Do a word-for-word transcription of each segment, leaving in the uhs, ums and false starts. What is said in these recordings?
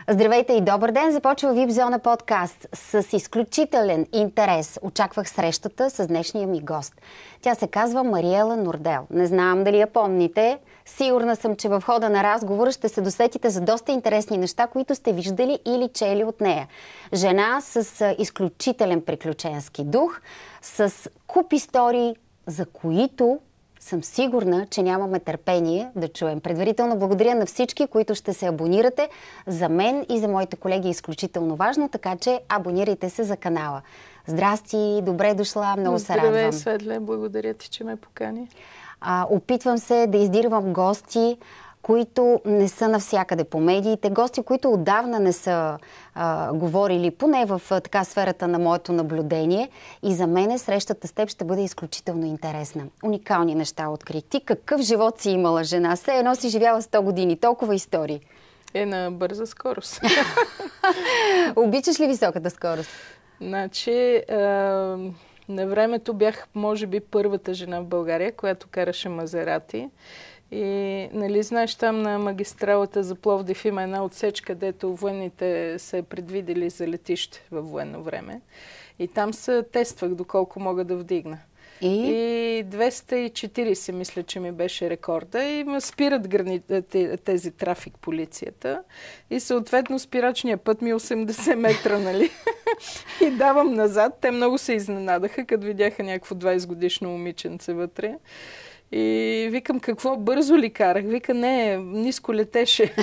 Здравейте и добър ден! Започва ви ай пи Зона подкаст. С изключителен интерес очаквах срещата с днешния ми гост. Тя се казва Мариела Нордел. Не знам дали я помните. Сигурна съм, че в хода на разговора ще се досетите за доста интересни неща, които сте виждали или чели от нея. Жена с изключителен приключенски дух, с куп истории, за които съм сигурна, че нямаме търпение да чуем. Предварително благодаря на всички, които ще се абонирате. За мен и за моите колеги е изключително важно, така че абонирайте се за канала. Здрасти, добре дошла, много се радвам. Здравей, Светле, благодаря ти, че ме покани. А, опитвам се да издирвам гости, които не са навсякъде по медиите, гости, които отдавна не са а, говорили, поне в а, така сферата на моето наблюдение. И за мен срещата с теб ще бъде изключително интересна. Уникални неща открих. Ти какъв живот си имала, жена? Все едно си живяла сто години. Толкова истории. Е, на бърза скорост. Обичаш ли високата скорост? Значи, а, на времето бях, може би, първата жена в България, която караше Мазерати. И, нали, знаеш, там на магистралата за Пловдив има една отсечка, където военните са предвидели за летище във военно време. И там се тествах доколко мога да вдигна. И, и двеста и четирийсет, мисля, че ми беше рекорда. И ме спират грани... тези трафик полицията. И съответно спирачния път ми е осемдесет метра, нали? И давам назад. Те много се изненадаха, като видяха някакво двайсет годишно момиченце вътре. И викам, какво, бързо ли карах? Вика, не, ниско летеше.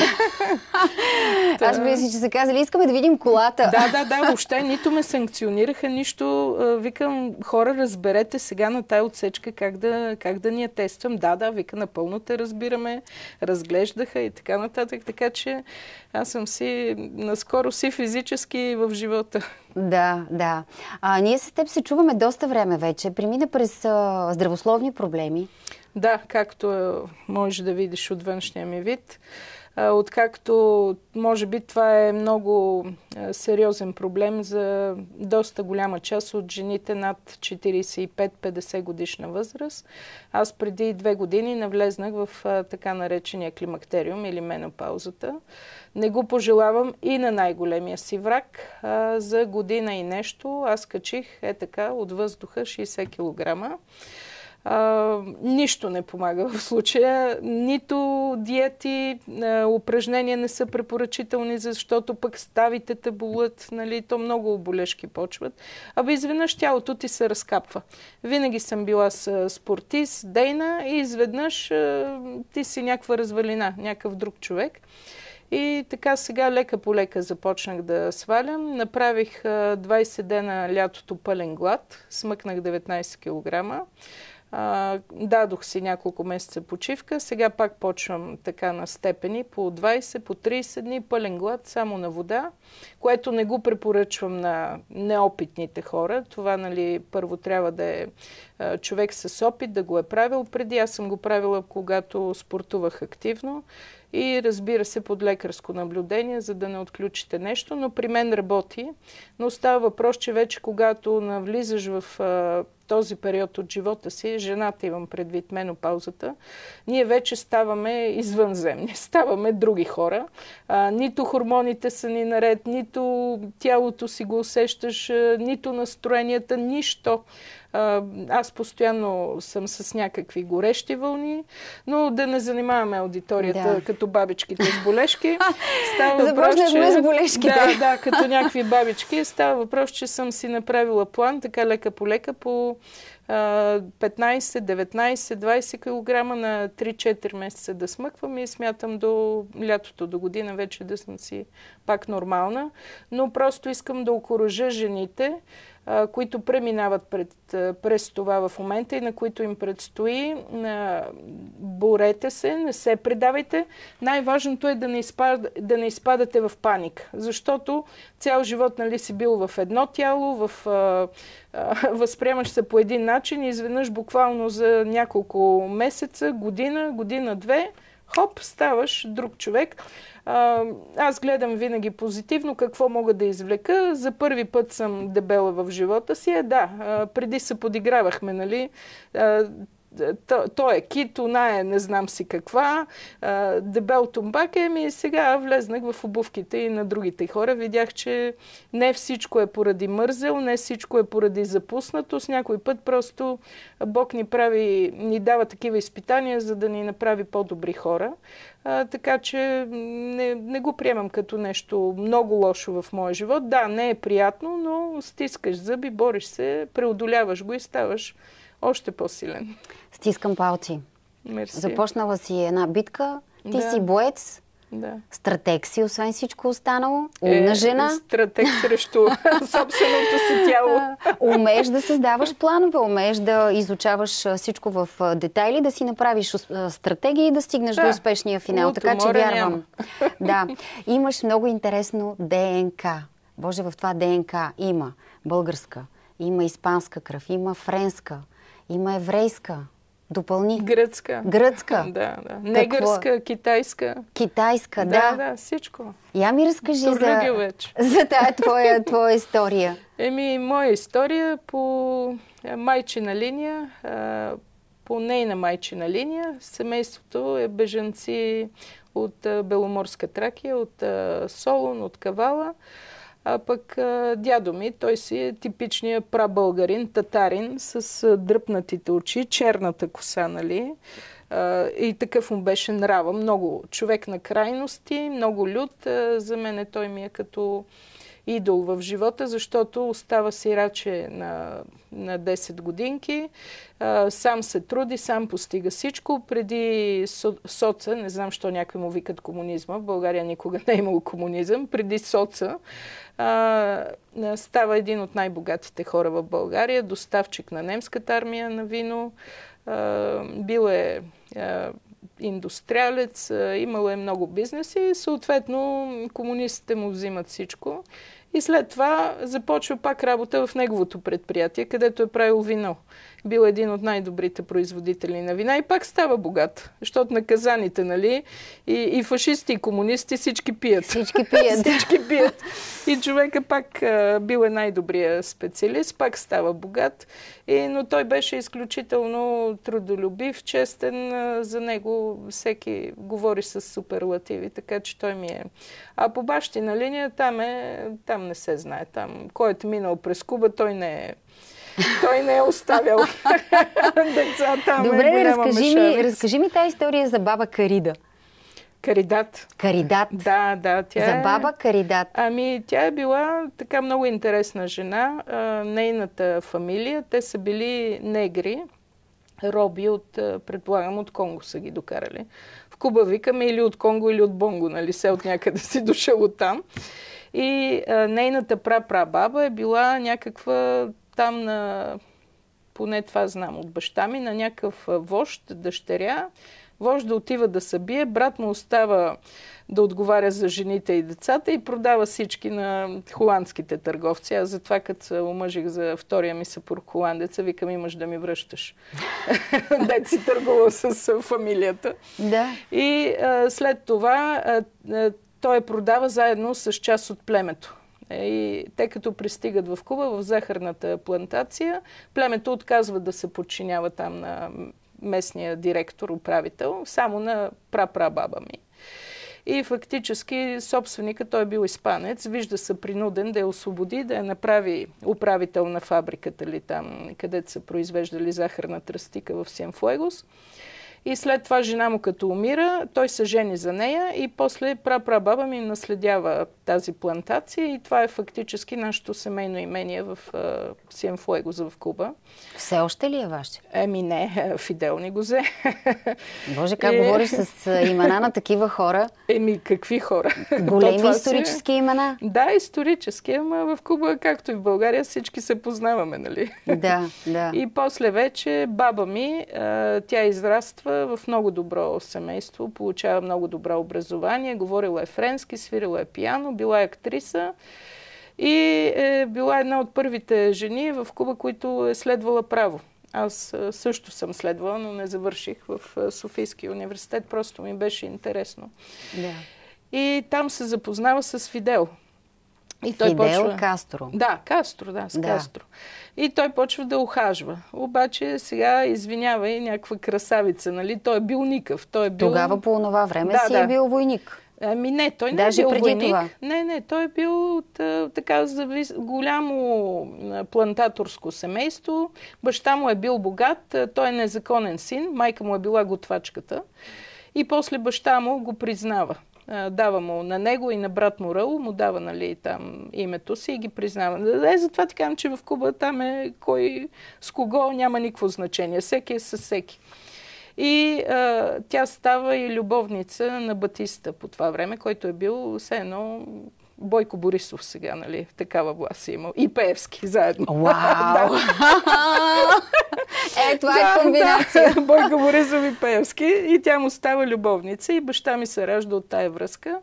Аз мисля, че са казали, искаме да видим колата. Да, да, да, въобще нито ме санкционираха, нищо. Викам, хора, разберете сега на тая отсечка как да, как да ни я тествам. Да, да, вика, напълно те разбираме, разглеждаха и така нататък. Така че аз съм си, наскоро си физически в живота. Да, да. А, ние с теб се чуваме доста време вече. Премина през а, здравословни проблеми. Да, както можеш да видиш от външния ми вид. Откакто, може би, това е много сериозен проблем за доста голяма част от жените над четирийсет и пет до петдесет годишна възраст. Аз преди две години навлезнах в така наречения климактериум или менопаузата. Не го пожелавам и на най-големия си враг. За година и нещо аз качих е така от въздуха шейсет килограма. Uh, нищо не помага в случая. Нито диети, uh, упражнения не са препоръчителни, защото пък ставите те болят, нали, то много болешки почват. Абе изведнъж тялото ти се разкапва. Винаги съм била с спортист, дейна и изведнъж uh, ти си някаква развалина, някакъв друг човек. И така сега лека по лека започнах да свалям. Направих uh, двайсет дена лятото пълен глад, смъкнах деветнайсет килограма. Uh, дадох си няколко месеца почивка, сега пак почвам така на степени, по двайсет, по трийсет дни, пълен глад, само на вода, което не го препоръчвам на неопитните хора. Това, нали, първо трябва да е uh, човек с опит, да го е правил преди. Аз съм го правила, когато спортувах активно и, разбира се, под лекарско наблюдение, за да не отключите нещо, но при мен работи. Но става въпрос, че вече когато навлизаш в uh, този период от живота си, жената имам предвид менопаузата, ние вече ставаме извънземни, ставаме други хора. А, нито хормоните са ни наред, нито тялото си го усещаш, нито настроенията, нищо. А, аз постоянно съм с някакви горещи вълни, но да не занимаваме аудиторията да. Като бабичките с болешки. Става въпрос, че... с болешките. Да, да, като някакви бабички. Става въпрос, че съм си направила план, така лека по лека, по петнайсет, деветнайсет, двайсет килограма на три-четири месеца да смъквам и смятам до лятото, до година вече да съм си пак нормална. Но просто искам да окуража жените, които преминават пред, през това в момента и на които им предстои. Борете се, не се предавайте. Най-важното е да не, изпад, да не изпадате в паника, защото цял живот, нали, си бил в едно тяло, в, а, а, възприемаш се по един начин и изведнъж буквално за няколко месеца, година, година-две, хоп, ставаш друг човек. А, аз гледам винаги позитивно какво мога да извлека. За първи път съм дебела в живота си. Е, да, а, преди се подигравахме, нали? А, то, то е кит, она е не знам си каква, а, дебел тумбак е, ми сега влезнах в обувките и на другите хора. Видях, че не всичко е поради мързел, не всичко е поради запуснатост. Някой път просто Бог ни прави, ни дава такива изпитания, за да ни направи по-добри хора. А, така че не, не го приемам като нещо много лошо в моя живот. Да, не е приятно, но стискаш зъби, бориш се, преодоляваш го и ставаш още по-силен. Стискам палци. Мерси. Започнала си една битка, ти Да. си боец, Да. стратег си, освен всичко останало, умна Е, жена. Стратег срещу собственото си тяло. Умееш да създаваш планове, умееш да изучаваш а, всичко в а, детайли, да си направиш а, стратегия и да стигнеш Да. до успешния финал. Луто, Така че море вярвам. Да. Имаш много интересно ДНК. Боже, в това ДНК има българска, има испанска кръв, има френска, има еврейска. Допълни. Гръцка. Гръцка. Да, да. Не Какво? гръцка, китайска. Китайска, Да, да. да, всичко. Я ми разкажи за, Турлюгевеч. за тая твоя, твоя история. Еми, моя история по майчина линия, а, по нейна майчина линия. Семейството е бежанци от а, Беломорска Тракия, от а, Солун, от Кавала. А пък а, дядо ми, той си е типичният прабългарин, татарин, с а, дръпнатите очи, черната коса, нали? А, и такъв му беше нрава. Много човек на крайности, много лют. А, за мен той ми е като идол в живота, защото остава сираче на, на десет годинки. А, сам се труди, сам постига всичко. Преди со, соца, не знам, що някой му викат комунизма, в България никога не е имало комунизъм, преди соца а, става един от най-богатите хора в България, доставчик на немската армия на вино. А, бил е а, индустриалец, имало е много бизнеси и съответно комунистите му взимат всичко. И след това започва пак работа в неговото предприятие, където е правил вино. Бил един от най-добрите производители на вина и пак става богат. Защото наказаните, нали, и, и фашисти, и комунисти, всички пият. Всички пият. Всички пият. И човека пак а, бил е най-добрия специалист, пак става богат. И, но той беше изключително трудолюбив, честен. А, за него всеки говори с суперлативи, така че той ми е. А по бащина линия там е, там не се знае. Там, който е минал през Куба, той не е. Той не е оставял деца там. Добре, е разкажи ми, разкажи ми тази история за баба Карида. Каридат. Каридат. Да, да. Тя За е... баба Каридат. Ами, тя е била така много интересна жена. А, нейната фамилия, те са били негри, роби от, предполагам, от Конго са ги докарали. В Куба викаме или от Конго, или от Бонго, нали, се от някъде си дошъл от там. И а, нейната прапрабаба е била някаква там на, поне това знам от баща ми, на някакъв вожд, дъщеря. Вожд да отива да се бие, брат му остава да отговаря за жените и децата и продава всички на холандските търговци. Аз затова, като се омъжих за втория ми съпруг холандеца, викам, имаш да ми връщаш. Дет си търгувал с фамилията. Да. И а, след това а, а, той я продава заедно с част от племето. И те като пристигат в Куба, в захарната плантация, племето отказва да се подчинява там на местния директор, управител, само на прапрабаба ми. И фактически собственикът, той е бил испанец, вижда се принуден да я освободи, да я направи управител на фабриката ли там, където са произвеждали захарна тръстика в Сиенфуегос. И след това жена му като умира, той се жени за нея и после прапрабаба ми наследява тази плантация и това е фактически нашето семейно имение в Сиенфуегос в Куба. Все още ли е ваше? Еми не, Фидел ни го взе. Боже, как И... говориш с имена на такива хора? Еми, какви хора? Големи исторически си... имена? Да, исторически, ама в Куба, както и в България, всички се познаваме, нали? Да, да. И после вече баба ми, тя израства в много добро семейство, получава много добро образование, говорила е френски, свирила е пиано, била е актриса и е била една от първите жени в Куба, които е следвала право. Аз също съм следвала, но не завърших в Софийския университет, просто ми беше интересно. Да. И там се запознава с Фидел. И той Фидел почва... Кастро. Да, Кастро, да, с Да. Кастро. И той почва да ухажва. Обаче сега, извинявай, някаква красавица, нали? Той е бил никъв. Той е бил... Тогава по това време Да, си да. е бил войник. Ами не, той не Даже е бил преди войник. това. Не, не, той е бил от а, така завис... голямо а, плантаторско семейство. Баща му е бил богат, а, той е незаконен син, майка му е била готвачката. И после баща му го признава. А, дава му на него и на брат му Раул, му дава, нали, там името си и ги признава. Е, затова ти казвам, че в Куба там е кой с кого няма никакво значение. Всеки е със всеки. И а, тя става и любовница на Батиста по това време, който е бил все едно Бойко Борисов сега, нали? Такава власт е имал. И Пеевски заедно. Вау! Е, това Да, е комбинация. да. Бойко Борисов и Пеевски. И тя му става любовница и баща ми се ражда от тая връзка.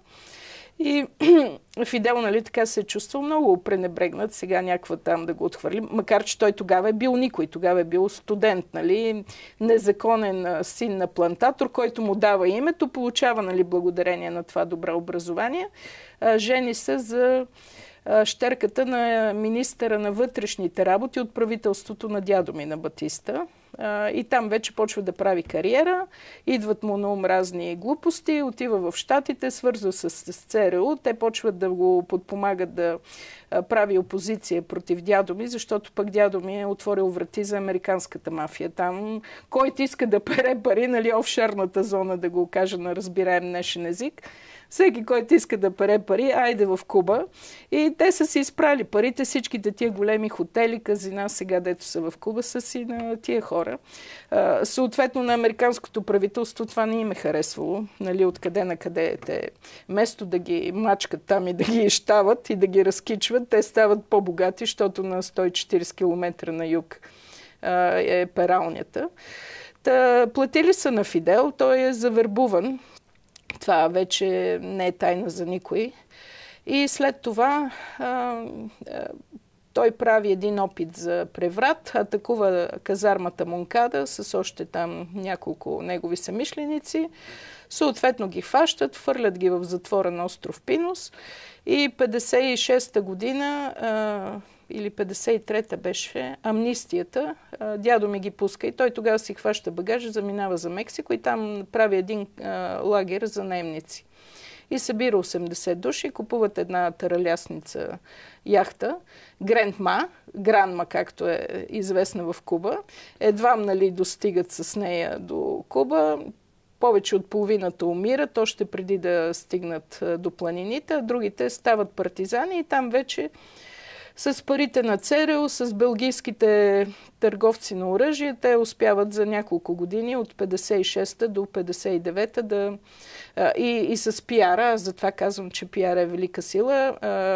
И Фидел, нали, така се е чувствал много пренебрегнат, сега някаква там да го отхвърли, макар че той тогава е бил никой, тогава е бил студент, нали, незаконен син на плантатор, който му дава името, получава, нали, благодарение на това добро образование. Жени се за щерката на министъра на вътрешните работи от правителството на дядо ми на Батиста. И там вече почва да прави кариера, идват му на ум разни глупости, отива в Щатите, свързва се с ЦРУ, те почват да го подпомагат да прави опозиция против дядо ми, защото пък дядо ми е отворил врати за американската мафия. Там, който иска да пере пари, нали, офшорната зона, да го кажа на разбираем днешен език, всеки, който иска да пере пари, айде в Куба. И те са си изпрали парите, всичките тия големи хотели, казина, сега дето са в Куба, са си на тия хора. А, съответно на американското правителство това не им е харесвало. Нали, откъде на къде те, вместо да ги мачкат там и да ги ищават и да ги разкичват, те стават по-богати, защото на сто и четирийсет километра на юг а, е пералнята. Та, платили са на Фидел, той е завербуван. Това вече не е тайна за никой. И след това а, а, той прави един опит за преврат, атакува казармата Монкада с още там няколко негови съмишленици. Съответно ги фащат, фърлят ги в затвора на остров Пинос и петдесет и шеста година а, или петдесет и трета беше амнистията. Дядо ми ги пуска и той тогава си хваща багажа, заминава за Мексико и там прави един а, лагер за наемници. И събира осемдесет души, купуват една таралясница яхта, Грандма, Гранма, както е известна в Куба. Едвам, нали, достигат с нея до Куба. Повече от половината умират, още преди да стигнат до планините, а другите стават партизани и там вече с парите на ЦРУ, с белгийските търговци на оръжие, те успяват за няколко години, от петдесет и шеста до петдесет и девета, да, и, и с пиара, затова казвам, че пиара е велика сила,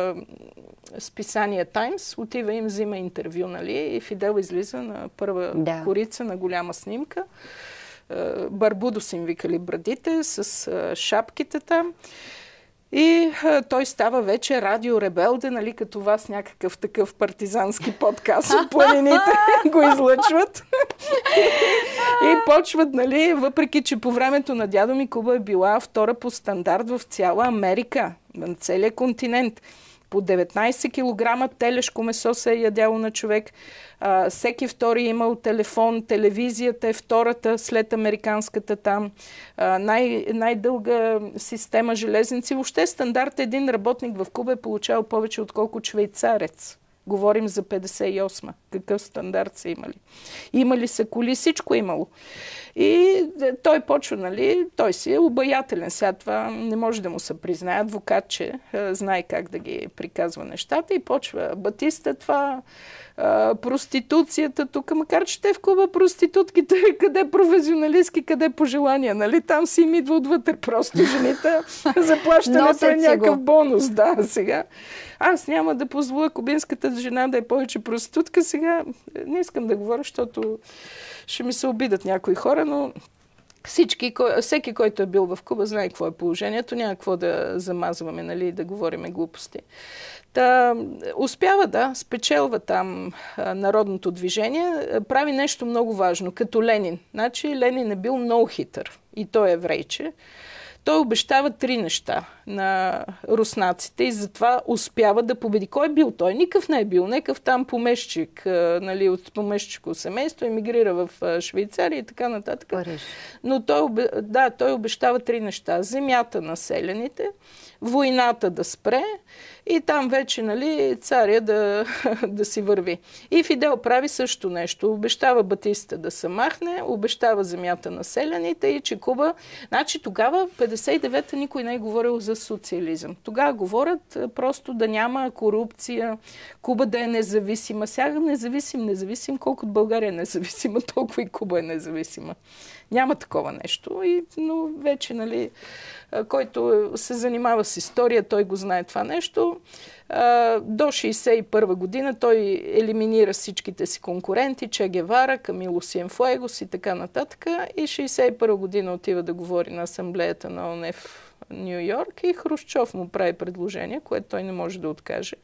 списание Таймс отива им, взима интервю, нали, и Фидел излиза на първа да. корица на голяма снимка. Барбудос им викали брадите, с шапките там. И а, той става вече радиоребелде, нали, като вас някакъв такъв партизански подкаст от планините го излъчват. И почват, нали, въпреки че по времето на дядо ми Куба е била втора по стандарт в цяла Америка, на целия континент. По деветнайсет килограма телешко месо се е ядяло на човек. А, всеки втори е имал телефон, телевизията е втората след американската там. А, най- най-дълга система железници. Въобще стандарт един работник в Куба е получавал повече отколкото швейцарец. Говорим за петдесет и осма. Какъв стандарт са имали? Имали са коли, всичко имало. И той почва, нали, той си е обаятелен. Сега това не може да му се признае. Адвокат, че знае как да ги приказва нещата и почва Батиста това, а, проституцията тук, макар че те в Куба проститутките, къде професионалистки, къде по желание, нали, там си им идва отвътре просто жените. Заплащането е някакъв бонус, да, сега. Аз няма да позволя кубинската жена да е повече проститутка. Сега не искам да говоря, защото ще ми се обидат някои хора, но всички, всеки, който е бил в Куба, знае какво е положението. Няма какво да замазваме, нали, да говориме глупости. Та, успява да спечелва там а, народното движение. Прави нещо много важно, като Ленин. Значи Ленин е бил много хитър и той е еврейче. той обещава три неща на руснаците и затова успява да победи. Кой е бил той? Никакъв не е бил. Некъв там помещик, нали, от помещико семейство, емигрира в Швейцария и така нататък. Париж. Но той, да, той обещава три неща. Земята на селяните, войната да спре и там вече, нали, царя да, да си върви. И Фидел прави също нещо. Обещава Батиста да се махне, обещава земята на селяните и че Куба... Значи тогава, петдесет и девета, никой не е говорил за социализъм. Тогава говорят просто да няма корупция, Куба да е независима. Сега независим, независим, колкото България е независима, толкова и Куба е независима. Няма такова нещо, и, но вече, нали, който се занимава с история, той го знае това нещо. До шейсет и първа година той елиминира всичките си конкуренти, Че Гевара, Камило Сиенфуегос и така нататък. И шейсет и първа година отива да говори на асамблеята на ООН в Ню Йорк и Хрушчов му прави предложение, което той не може да откаже.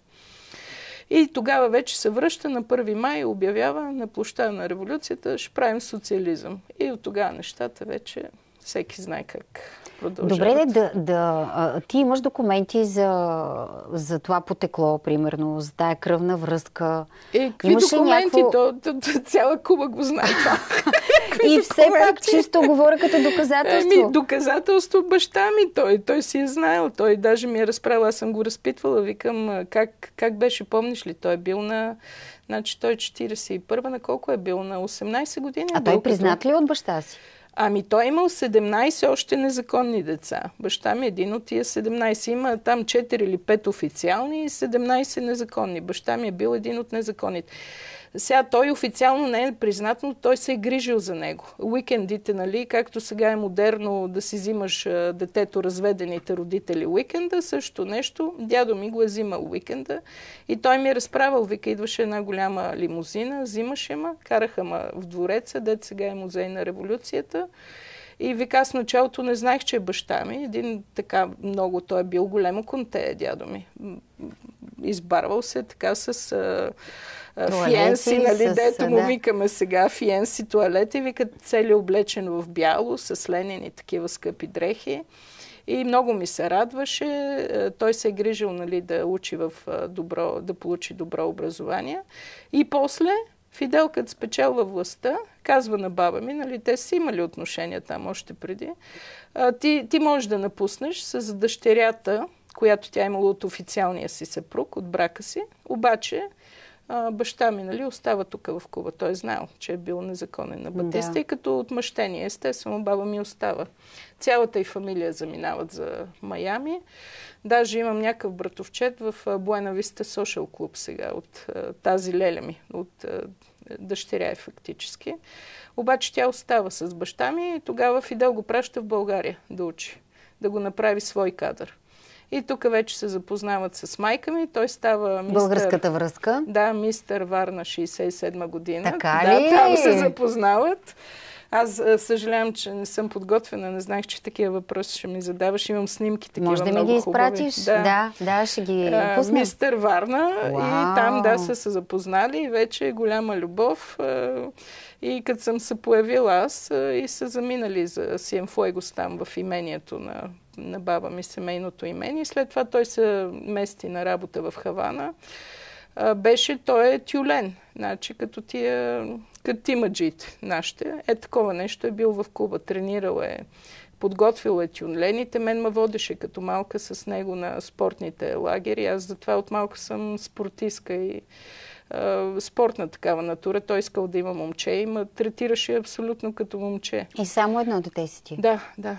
И тогава вече се връща на първи май и обявява на площада на революцията, ще правим социализъм. И от тогава нещата вече всеки знае как продължават. Добре, да, да, а, ти имаш документи за, за това потекло, примерно, за тая кръвна връзка. Е, какви имаш документи? някакво... То, то, то, цяла Куба го знае това. И все пак чисто говоря като доказателство. Еми, доказателство баща ми. Той, той си е знаел. Той даже ми е разправил. Аз съм го разпитвала. Викам, как, как беше, помниш ли? Той е бил на... Значи той четиридесет и първа, на колко е бил? На осемнайсет години. А той признат ли от баща си? Ами той е имал седемнайсет още незаконни деца. Баща ми е един от тия седемнайсет. Има там четири или пет официални и седемнайсет незаконни. Баща ми е бил един от незаконните. Сега той официално не е признат, но той се е грижил за него. Уикендите, нали, както сега е модерно да си взимаш а, детето, разведените родители уикенда, също нещо. Дядо ми го е взимал уикенда и той ми е разправил, вика, идваше една голяма лимузина, взимаше ма, караха ма в двореца, дет сега е музей на революцията. И вика, аз в началото не знаех, че е баща ми. Един така много, той е бил големо конте, дядо ми. Избарвал се така с... А, фиенси, нали, дето му да. Викаме сега, фиенси туалет и вика цели облечен в бяло, с ленени такива скъпи дрехи. И много ми се радваше. Той се е грижил, нали, да учи в добро, да получи добро образование. И после Фидел, като спечелва властта, казва на баба ми, нали, те си имали отношения там още преди, ти, ти можеш да напуснеш с дъщерята, която тя имала от официалния си съпруг, от брака си, обаче А, баща ми, нали, остава тук в Куба. Той е знаел, че е бил незаконен на Батиста да. И като отмъщение, естествено, баба ми остава. Цялата й фамилия заминават за Майами. Даже имам някакъв братовчет в Буена Виста Social Club сега, от а, тази леля ми, от а, дъщеря е фактически. Обаче тя остава с баща ми и тогава Фидел го праща в България да учи, да го направи свой кадър. И тук вече се запознават с майка ми. Той става мистер... Българската връзка? Да, мистер Варна, шейсет и седма година. Така да, ли? там се запознават. Аз съжалявам, че не съм подготвена. Не знаех, че такива въпроси ще ми задаваш. Имам снимки такива много хубави. Може да ми ги изпратиш? Да. да, да, ще ги пуснем. Мистер Варна. Уау. И там, да, са се запознали. И вече е голяма любов. И като съм се появила аз, и са заминали за Сиенфуегос там в имението на на баба ми, семейното имение. След това той се мести на работа в Хавана. А, беше, той е тюлен. Значи, като тия, като тимаджите нашите. Е, такова нещо е бил в Куба. Тренирал е, подготвил е тюлените. Мен ме водеше като малка с него на спортните лагери. Аз затова от малка съм спортистка и а, спортна такава натура. Той искал да има момче и ме третираше абсолютно като момче. И само едно дете си ти? Да, да.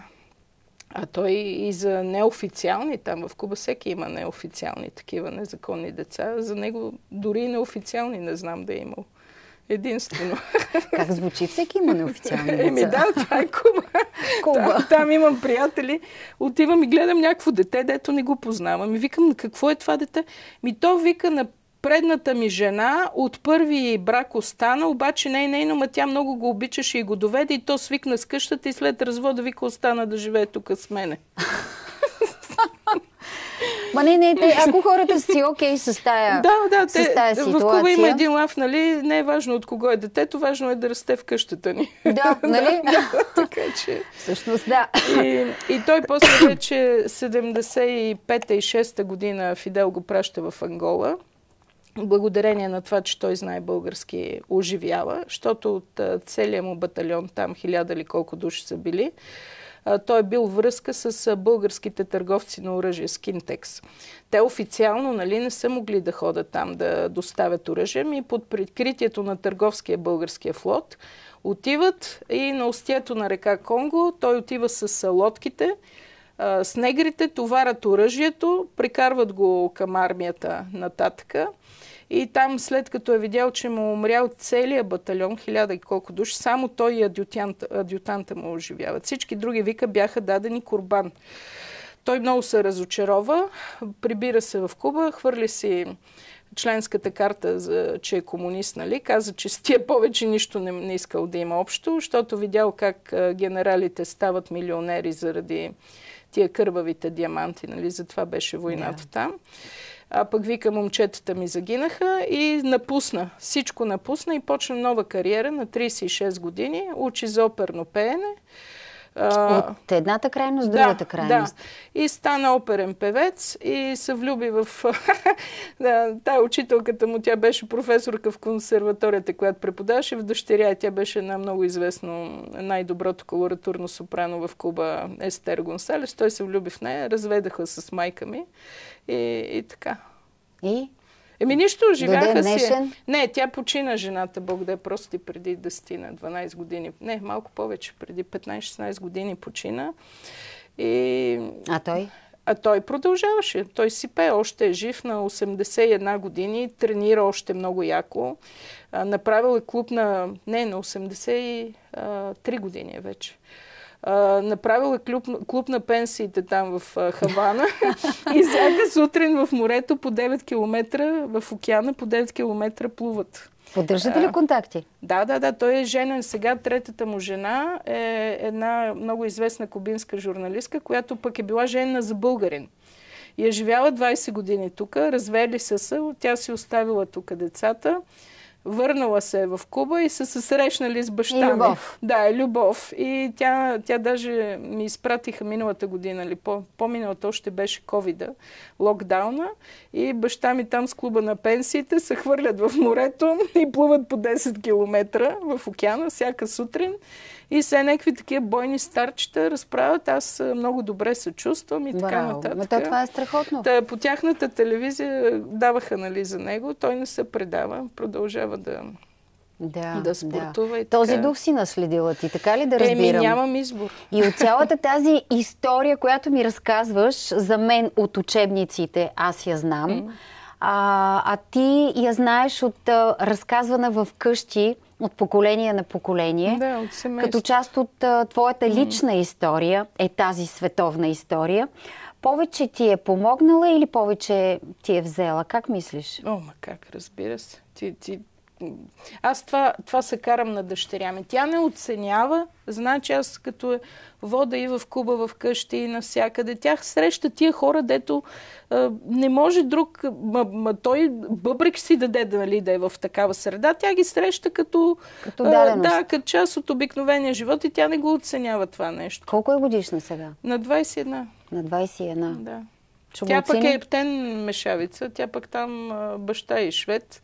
А той и за неофициални, там в Куба всеки има неофициални такива незаконни деца. За него дори и неофициални не знам да е имал. Единствено. Как звучи? Всеки има неофициални деца. Еми да, това е Куба. Куба. Там, там имам приятели. Отивам и гледам някакво дете, дето не го познавам. И викам, какво е това дете? Ми то вика на предната ми жена от първи брак остана, обаче не е нейно, ма тя много го обичаше и го доведе и то свикна с къщата и след развода вика остана да живее тук с мене. Ма не, не, те, ако хората си окей с тая, да, да, с те, тая ситуация... В Куба има един лав, нали? Не е важно от кого е детето, важно е да расте в къщата ни. Да, нали? да, така че... Всъщност, да. И, и той после вече седемдесет и пета и шеста година Фидел го праща в Ангола. Благодарение на това, че той знае български, оживява, защото от целия му батальон, там хиляда или колко души са били, той е бил връзка с българските търговци на оръжие, Скинтекс. Те официално, нали, не са могли да ходят там да доставят оръжие, и под прикритието на търговския българския флот отиват и на устието на река Конго той отива с лодките, с негрите, товарят оръжието, прикарват го към армията нататъка. И там, след като е видял, че му умрял целият батальон, хиляда и колко души, само той и адютант, адютанта му оживяват. Всички други, вика, бяха дадени курбан. Той много се разочарова, прибира се в Куба, хвърли си членската карта, за, че е комунист, нали? Каза, че с тия повече нищо не, не искал да има общо, защото видял как генералите стават милионери заради тия кървавите диаманти, нали? Затова беше войната yeah. там. А пък вика, момчетата ми загинаха и напусна. Всичко напусна и почна нова кариера на трийсет и шест години. Учи за оперно пеене. От едната крайност, другата да, крайност. Да. И стана оперен певец и се влюби в... да, тая учителката му, тя беше професорка в консерваторията, която преподаваше в дъщеря. Тя беше една много известно, най-доброто колоратурно сопрано в Куба, Естер Гонсалес. Той се влюби в нея, разведаха с майка ми и, и така. И? Еми нищо, живяха си. Не, тя почина жената, Бог да е прости, преди десет-дванайсет години. Не, малко повече, преди петнайсет-шестнайсет години почина. И... А той? А той продължаваше. Той си пее, още е жив на осемдесет и една години, тренира още много яко. А, направил е клуб на... Не, на осемдесет и три години е вече. Uh, направил е клуб, клуб на пенсиите там в uh, Хавана и всяка сутрин в морето по девет километра, в океана по девет километра плуват. Поддържате ли uh, контакти? Да, да, да. Той е женен сега. Третата му жена е една много известна кубинска журналистка, която пък е била женена за българин. И е живяла двайсет години тук, развели се са, тя си оставила тук децата. Върнала се в Куба и са се срещнали с баща ми. И любов. Да, е любов. И тя, тя даже ми изпратиха миналата година, или по, по-миналата още беше ковида, локдауна. И баща ми там с клуба на пенсиите се хвърлят в морето и плуват по десет километра в океана всяка сутрин. И все някакви такива бойни старчета разправят. Аз много добре се чувствам и така Браво. нататък. Но то това е страхотно. Та, по тяхната телевизия даваха, нали, за него. Той не се предава. Продължава да, да, да спортува. Да. И Този така. дух си наследила ти, така ли да разбирам? Еми, нямам избор. И от цялата тази история, която ми разказваш, за мен от учебниците, аз я знам. Mm. А, а ти я знаеш от а, разказвана в къщи, от поколение на поколение. Да, от семейство. Като част от а, твоята лична mm. история е тази световна история. Повече ти е помогнала или повече ти е взела? Как мислиш? О, ма как, разбира се. Ти, ти... Аз това, това се карам на дъщеря ми. Тя не оценява. Значи аз като вода и в Куба, в къщи и навсякъде. Тях среща тия хора, дето а, не може друг... Ма, ма той бъбрик си даде, нали, да е в такава среда. Тя ги среща като... Като даденост. А, да, като част от обикновения живот и тя не го оценява това нещо. Колко е годишна сега? На двайсет и една. На двайсет и една. Да. Ще тя пък е ептен мешавица, тя пък там а, баща и швед.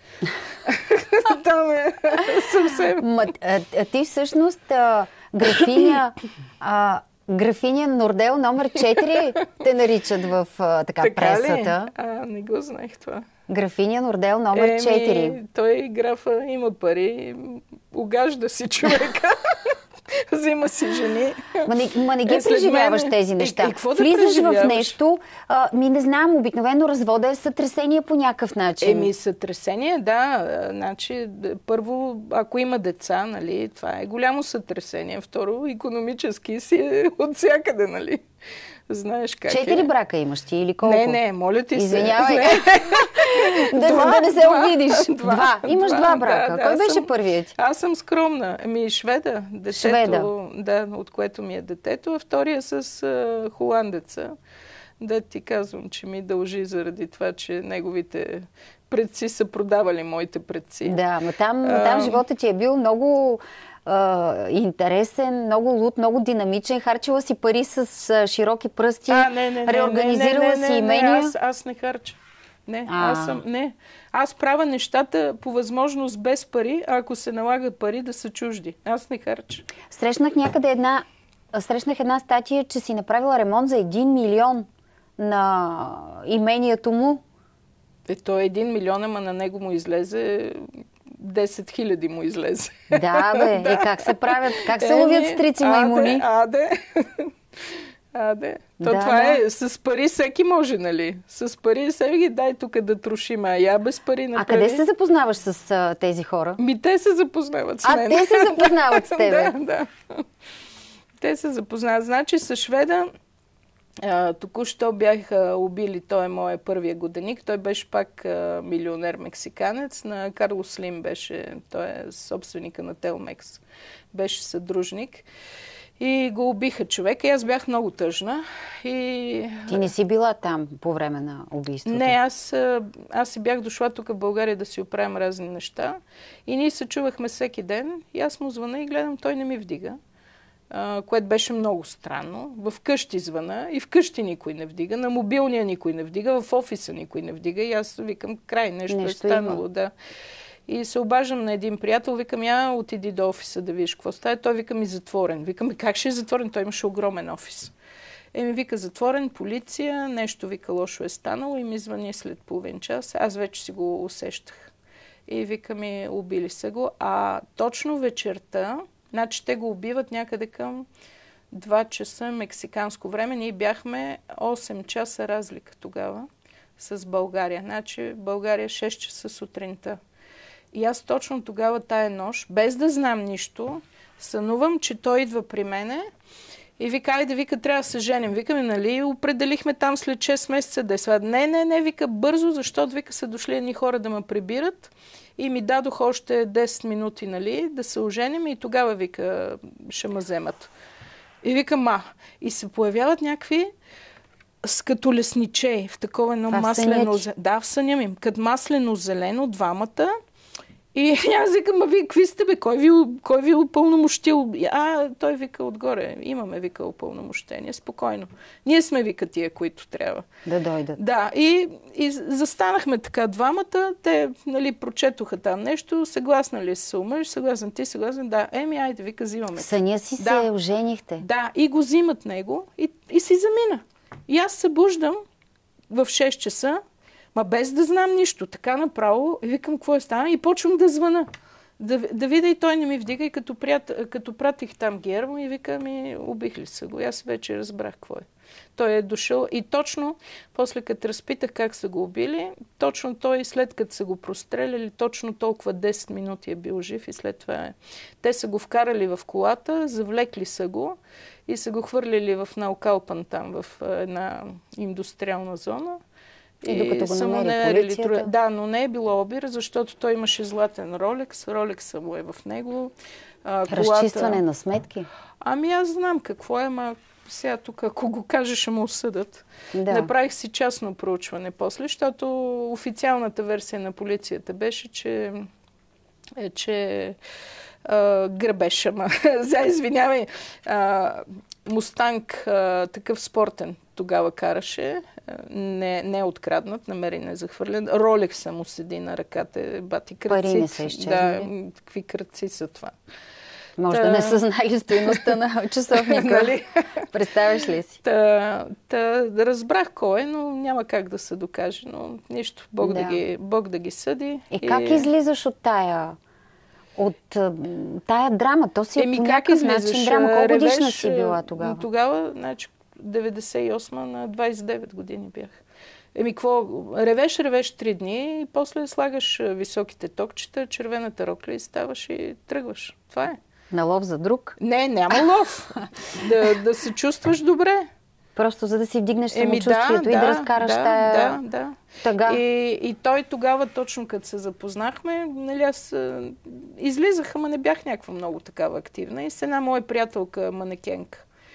Там е съвсем... Ма, а, а ти всъщност а, графиня... А, графиня Нордел номер четири те наричат в а, така, така пресата. Ли? А, не го знаех това. Графиня Нордел номер четири. Еми, той графа има пари, угажда си човека. Взима си жени. Ма не, ма не ги е, преживяваш мен... тези неща. И, и да влизаш в нещо, а, ми не знам, обикновено развода е сътресение по някакъв начин. Еми, сътресение, да. Значи, първо, ако има деца, нали, това е голямо сътресение. Второ, икономически си е от всякъде, нали. Знаеш как Четири е. брака имаш ти или колко? Не, не, моля ти се. Извинявай. да, два, да не се два, обидиш. Два. два. Имаш два, два брака. Да, Кой да, беше съм, първият? Аз съм скромна. Ами шведа. Детето, Шведа. Да, от което ми е детето. А втория с uh, холандеца. Да ти казвам, че ми дължи заради това, че неговите предци са продавали моите предци. Да, но там, а... там животът ти е бил много а, интересен, много луд, много динамичен. Харчила си пари с а, широки пръсти, а, не, не, реорганизирала не, не, не, си не, имения. Не, аз, аз не харча. Не, а. аз съм, не. Аз правя нещата по възможност без пари, а ако се налага пари да са чужди. Аз не харча. Срещнах някъде една, срещнах една статия, че си направила ремонт за един милион на имението му. Е, то е един милион, ама на него му излезе десет хиляди му излезе. Да, бе. да. Е, как се правят? Как се е, ловят стрици маймуни? Аде, аде. Аде. То да, това да. е, с пари всеки може, нали? С пари всеки дай тук да трошим, а я без пари направи. А къде се запознаваш с а, тези хора? Ми те се запознават с мен. А те се запознават с тебе? да, да. Те се запознават. Значи с шведа а, току-що бяха убили, той е моят първия годеник. Той беше пак а, милионер мексиканец. На Карлос Слим беше, той е собственика на Телмекс. Беше съдружник. И го убиха човека и аз бях много тъжна. И... Ти не си била там по време на убийството? Не, аз, аз си бях дошла тук в България да си оправям разни неща. И ние се чувахме всеки ден. И аз му звъна и гледам, той не ми вдига. Uh, което беше много странно. В къщи звъна и в къщи никой не вдига. На мобилния никой не вдига, в офиса никой не вдига. И аз викам, край, нещо, нещо е станало. Има. Да. И се обаждам на един приятел, викам, я отиди до офиса да видиш какво става. Той вика ми затворен. Викам, как ще е затворен? Той имаше огромен офис. Еми вика затворен, полиция, нещо вика лошо е станало и ми звъни след половин час. Аз вече си го усещах. И вика ми, убили са го. А точно вечерта, значи те го убиват някъде към два часа мексиканско време. Ние бяхме осем часа разлика тогава с България. Значи България шест часа сутринта. И аз точно тогава тая нощ, без да знам нищо, сънувам, че той идва при мене и вика, айде, вика, трябва да се женим. Викаме, нали, определихме там след шест месеца да е сватба. Не, не, не, вика, бързо, защото, вика, са дошли едни хора да ме прибират и ми дадох още десет минути, нали, да се оженим и тогава, вика, ще ме вземат. И вика, ма. И се появяват някакви с като лесничей в такова едно маслено... Да, в съня ми. Като маслено зелено, двамата. И аз викам, а вие какви сте, бе? Кой ви, кой ви упълномощил? А, той вика отгоре. Имаме, вика, упълномощение. Спокойно. Ние сме, вика, тия, които трябва. Да дойдат. Да, и, и застанахме така двамата. Те, нали, прочетоха там нещо. Съгласна ли се омъж? Съгласен ти, съгласен? Да. Еми, айде, вика, взимаме. Съня си да. се оженихте. Да, и го взимат него и, и си замина. И аз събуждам в шест часа, ма без да знам нищо. Така направо, и викам, какво е стана? И почвам да звъна. Да, да видя и той не ми вдига. И като, прият, като пратих там Гермо и вика, ми убих ли са го? И аз вече разбрах какво е. Той е дошъл и точно, после като разпитах как са го убили, точно той, след като са го простреляли, точно толкова десет минути е бил жив и след това е. Те са го вкарали в колата, завлекли са го и са го хвърлили в Наукалпан там, в една индустриална зона. И, и докато го намери полицията? Да, но не е било обир, защото той имаше златен ролекс. Ролекса му е в него. А, колата... Разчистване на сметки? Ами аз знам какво е, ма сега тук, ако го кажеш, ще му осъдат. Да. Направих си частно проучване после, защото официалната версия на полицията беше, че е, че а, грабеж, ама. За, извинявай, а, Мустанг, а, такъв спортен, тогава караше. Не, не е откраднат, намерен е захвърлен. Ролекса му седи на ръката, бати кръци. Пари не са изчезнали. Да, какви кръци са това. Може та... да не са знали стойността на часовника. Нали? Представяш ли си? Та, та, да разбрах кой е, но няма как да се докаже. Но нищо. Бог да, да, ги, Бог да ги съди. И, и как излизаш от тая... От тая драма? То си Еми, по някакъв начин драма. Колко ревеш, годишна си била тогава? Тогава, значи, деветдесет и осма на двадесет и девет години бях. Еми, какво? Ревеш, ревеш три дни и после слагаш високите токчета, червената рокля и ставаш и тръгваш. Това е. На лов за друг? Не, няма лов. да, да се чувстваш добре. Просто за да си вдигнеш самочувствието Еми, да, и да, да разкараш да, тая да, да. тъга. И, и той тогава, точно като се запознахме, нали, аз излизах, ама не бях някаква много такава активна. И с една моя приятелка манекенка.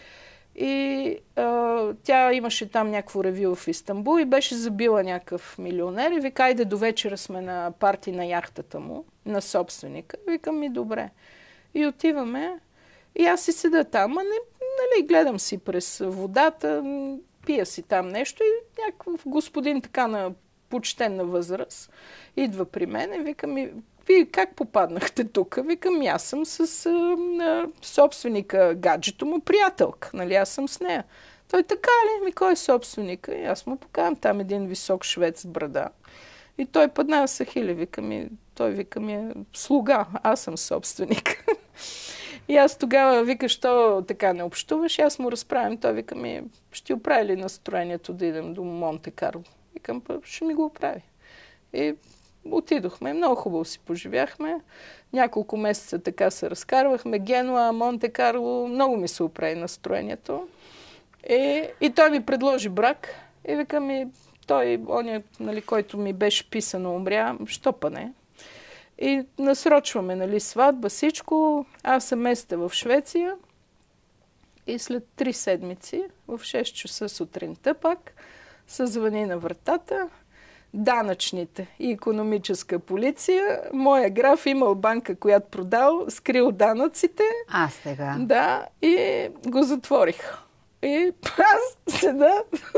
И а, тя имаше там някакво ревю в Истанбул и беше забила някакъв милионер и вика, айде до вечера сме на парти на яхтата му, на собственика. Викам ми, добре. И отиваме и аз си седа там, а не, нали, гледам си през водата, пия си там нещо и някакъв господин така на почтенна възраст идва при мен и вика ми, вие как попаднахте тук? Викам, аз съм с а, а, собственика, гаджето му, приятелка. Нали, аз съм с нея. Той така ли? Ми, кой е собственика? И аз му покавам там един висок швед с брада. И той падна Сахили. Вика ми, той вика ми е слуга. Аз съм собственик. И аз тогава вика, що така не общуваш? Аз му разправям. Той вика ми, ще оправи ли настроението да идем до Монте Карло? Викам, ще ми го оправи. И отидохме, много хубаво си поживяхме. Няколко месеца така се разкарвахме. Генуа, Монте Карло, много ми се оправи настроението. И, и той ми предложи брак. И вика ми, той, оня, нали, който ми беше писано, умря, що па не? И насрочваме, нали, сватба, всичко. Аз съм места в Швеция. И след три седмици, в шест часа сутринта пак, се звъни на вратата. Данъчните и икономическа полиция. Моя граф имал банка, която продал, скрил данъците. А, сега. Да, и го затворих. И аз седа,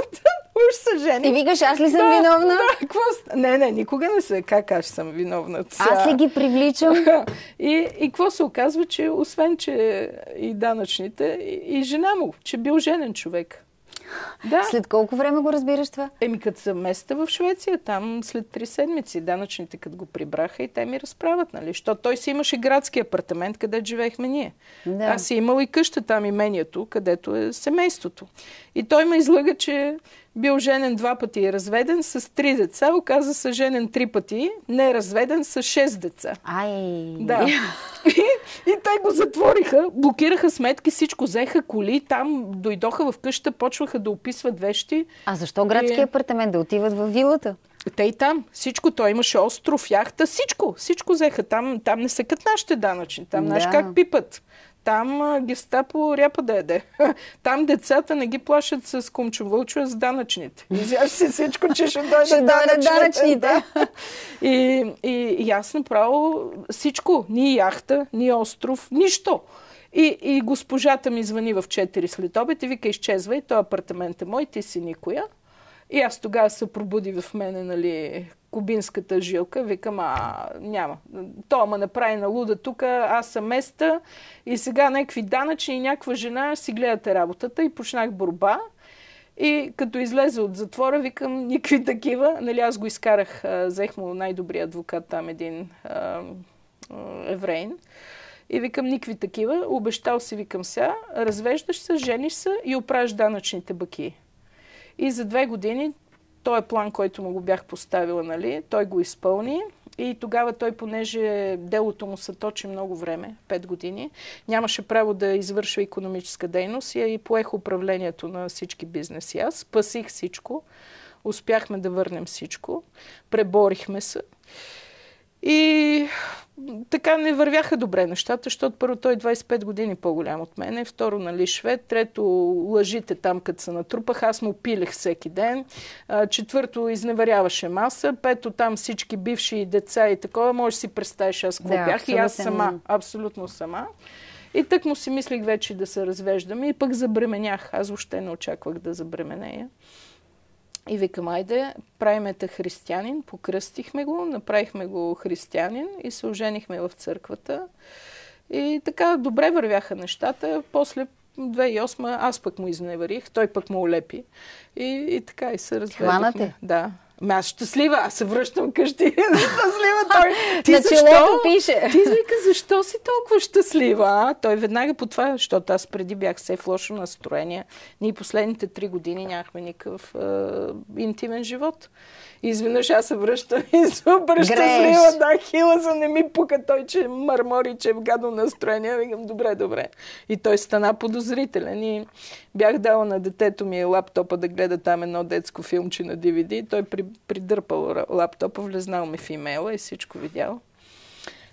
уж се жени. И викаш, аз ли съм да, виновна? Да, какво... Не, не, никога не се. Как аз съм виновна? Аз ли ги привличам? И, и какво се оказва, че освен, че и данъчните, и, и жена му, че бил женен човек. Да. След колко време го разбираш това? Еми, като съм места в Швеция, там след три седмици, данъчните като го прибраха и те ми разправят, нали? Що той си имаше градски апартамент, където живеехме ние. Да. Аз си имал и къща там, имението, където е семейството. И той ме излъга, че бил женен два пъти и разведен с три деца. Оказа се женен три пъти, не разведен с шест деца. Ай! Да. И, и те го затвориха, блокираха сметки, всичко, взеха коли, там дойдоха в къщата, почваха да описват вещи. А защо градския и... апартамент да отиват в вилата? Те и там. Всичко. Той имаше остров, яхта, всичко. Всичко взеха. Там, там не са като нашите данъчни. Там, да. Знаеш как пипат. Там гестапо ряпа да яде. Там децата не ги плашат с кумчо-вълчо, с данъчните. Изяш си всичко, че ще дойдат ще данъчните. данъчните. Да. И, и, и аз направо всичко. Ни яхта, ни остров, нищо. И, и госпожата ми звъни в четири след обед и вика, изчезвай, този апартамент е мой, ти си никоя. И аз тогава се пробуди в мене, нали, кубинската жилка. Викам, а няма. То ма направи на луда тук, аз съм места и сега някакви данъчни и някаква жена си гледате работата и почнах борба. И като излезе от затвора, викам, никакви такива. Нали, аз го изкарах, взех му най-добрия адвокат там, един а, еврейн. И викам, никакви такива. Обещал си, викам сега, развеждаш се, жениш се и оправиш данъчните бакии. И за две години този план, който му го бях поставила, нали, той го изпълни. И тогава той, понеже делото му се точи много време, пет години, нямаше право да извършва икономическа дейност и поех управлението на всички бизнеси. Аз спасих всичко, успяхме да върнем всичко, преборихме се. И така не вървяха добре нещата, защото първо той е двайсет и пет години по-голям от мен, второ, нали, швед, трето, лъжите там, като се натрупах, аз му пилех всеки ден, четвърто, изневеряваше маса, пето, там всички бивши деца и такова, може да си представиш аз какво да, бях и аз сама, абсолютно сама. И тък му си мислих вече да се развеждаме и пък забременях, аз въобще не очаквах да забременея. И викам, айде, правиме те християнин, покръстихме го, направихме го християнин и се оженихме в църквата. И така добре вървяха нещата. После две хиляди и осма аз пък му изневерих, той пък му олепи. И, и така и се разведохме. Хванате? Да. Ами аз щастлива, аз се връщам къщи. Щастлива той. Ти на защо? Челото пише. Ти извика, защо си толкова щастлива? А? Той веднага по това, защото аз преди бях все в лошо настроение. Ние последните три години нямахме никакъв е, интимен живот. И изведнъж аз се връщам и супер щастлива. Да, хиласа не ми пука той, че мърмори, че е в гадно настроение. Викам, добре, добре. И той стана подозрителен. И бях дала на детето ми лаптопа да гледа там едно детско филмче на ди ви ди. Той при, придърпал лаптопа, влезнал ми в имейла и всичко видял.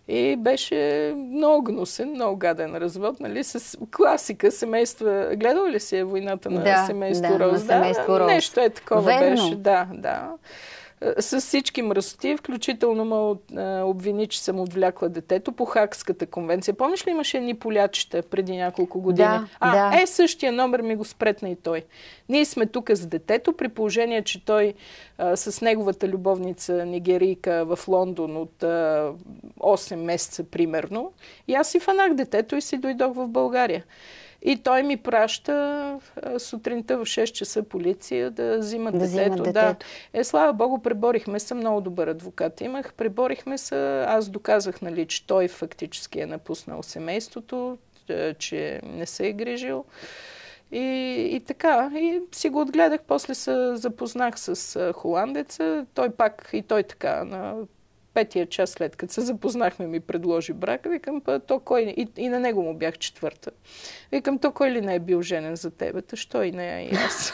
И беше много гнусен, много гаден развод, нали, с класика семейства. Гледала ли си е Войната на да, семейство да, Роуз? На семейство да, Роуз. Нещо е такова Верно. беше. Да, да. С всички мръсоти, включително ме обвини, че съм отвлякла детето по Хагската конвенция. Помниш ли, имаше едни полячета преди няколко години? Да, а, да. Е, същия номер ми го спретна и той. Ние сме тук с детето, при положение, че той а, с неговата любовница нигерийка в Лондон от а, осем месеца примерно. И аз си фанах детето и си дойдох в България. И той ми праща а, сутринта в шест часа полиция да взимат да детето. Взимат детето. Да. Е, слава Богу, преборихме се, много добър адвокат имах. Преборихме се, аз доказах, нали, че той фактически е напуснал семейството, че не се е грижил. И, и така, и си го отгледах, после се запознах с холандеца. Той пак, и той така, на петия час след като се запознахме, ми предложи брак. Викам, то кой... И, и на него му бях четвърта. Викам, то кой ли не е бил женен за тебе? Що и не е и аз?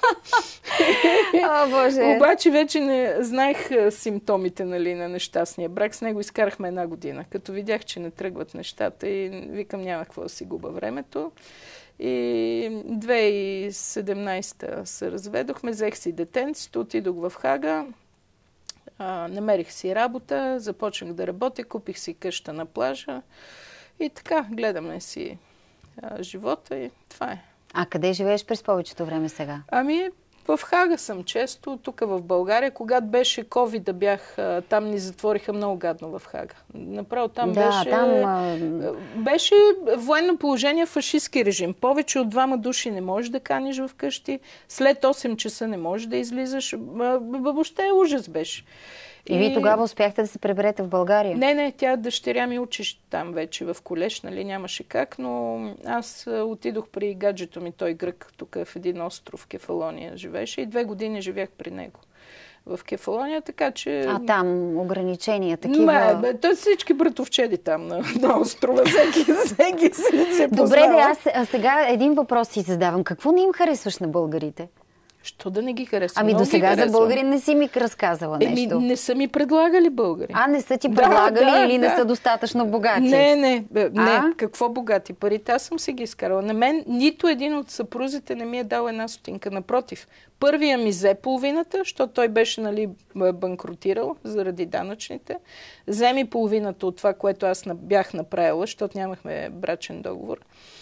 О, Боже! Обаче вече не знаех симптомите, нали, на нещастния брак. С него изкарахме една година. Като видях, че не тръгват нещата и викам, няма какво да си губа времето. И две хиляди и седемнадесета се разведохме, взех си детенцето, отидох в Хага. А, намерих си работа, започнах да работя, купих си къща на плажа и така, гледаме си а, живота и това е. А къде живееш през повечето време сега? Ами, в Хага съм често, тук в България. Когато беше ковид, бях, там ни затвориха много гадно в Хага. Направо там да, беше... Там... Беше военно положение, фашистски режим. Повече от двама души не можеш да каниш в къщи. След осем часа не можеш да излизаш. Въобще ужас беше. И, и вие тогава успяхте да се приберете в България? Не, не, тя дъщеря ми учиш там вече в колеж, нали, нямаше как, но аз отидох при гаджето ми, той грък, тук в един остров, Кефалония живееше и две години живях при него в Кефалония, така че... А там ограничения, такива... Ме, бе, то всички братовчеди там на, на острова, всеки, всеки се, се Добре, да, аз а сега един въпрос си задавам. Какво не им харесваш на българите? Що да не ги харесвам? Ами до сега за българи не си ми разказала нещо. Еми, не са ми предлагали българи. А, не са ти предлагали да, да, или да. не са достатъчно богати? Не, не, не. А? Какво богати? Парите аз съм си ги изкарала. На мен нито един от съпрузите не ми е дал една стотинка. Напротив, първия ми взе половината, защото той беше, нали, банкротирал заради данъчните. Взе ми половината от това, което аз бях направила, защото нямахме брачен договор.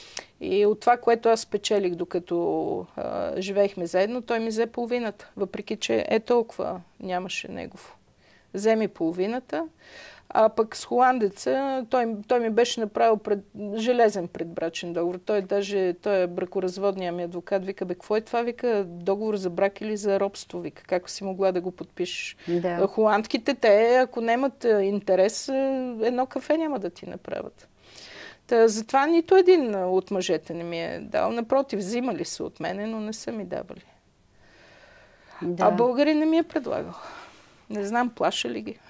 И от това, което аз спечелих, докато а, живеехме заедно, той ми взе половината. Въпреки, че е толкова нямаше негово. Взе ми половината. А пък с холандеца, той, той ми беше направил пред, железен предбрачен договор. Той даже, той е бракоразводния ми адвокат. Вика, бе, какво е това? Вика, договор за брак или за робство? Вика, как си могла да го подпишеш? Да. Холандките, те, ако нямат интерес, едно кафе няма да ти направят. Та, затова нито един от мъжете не ми е дал. Напротив, взимали са от мене, но не са ми давали. Да. А българи не ми е предлагал. Не знам, плаша ли ги.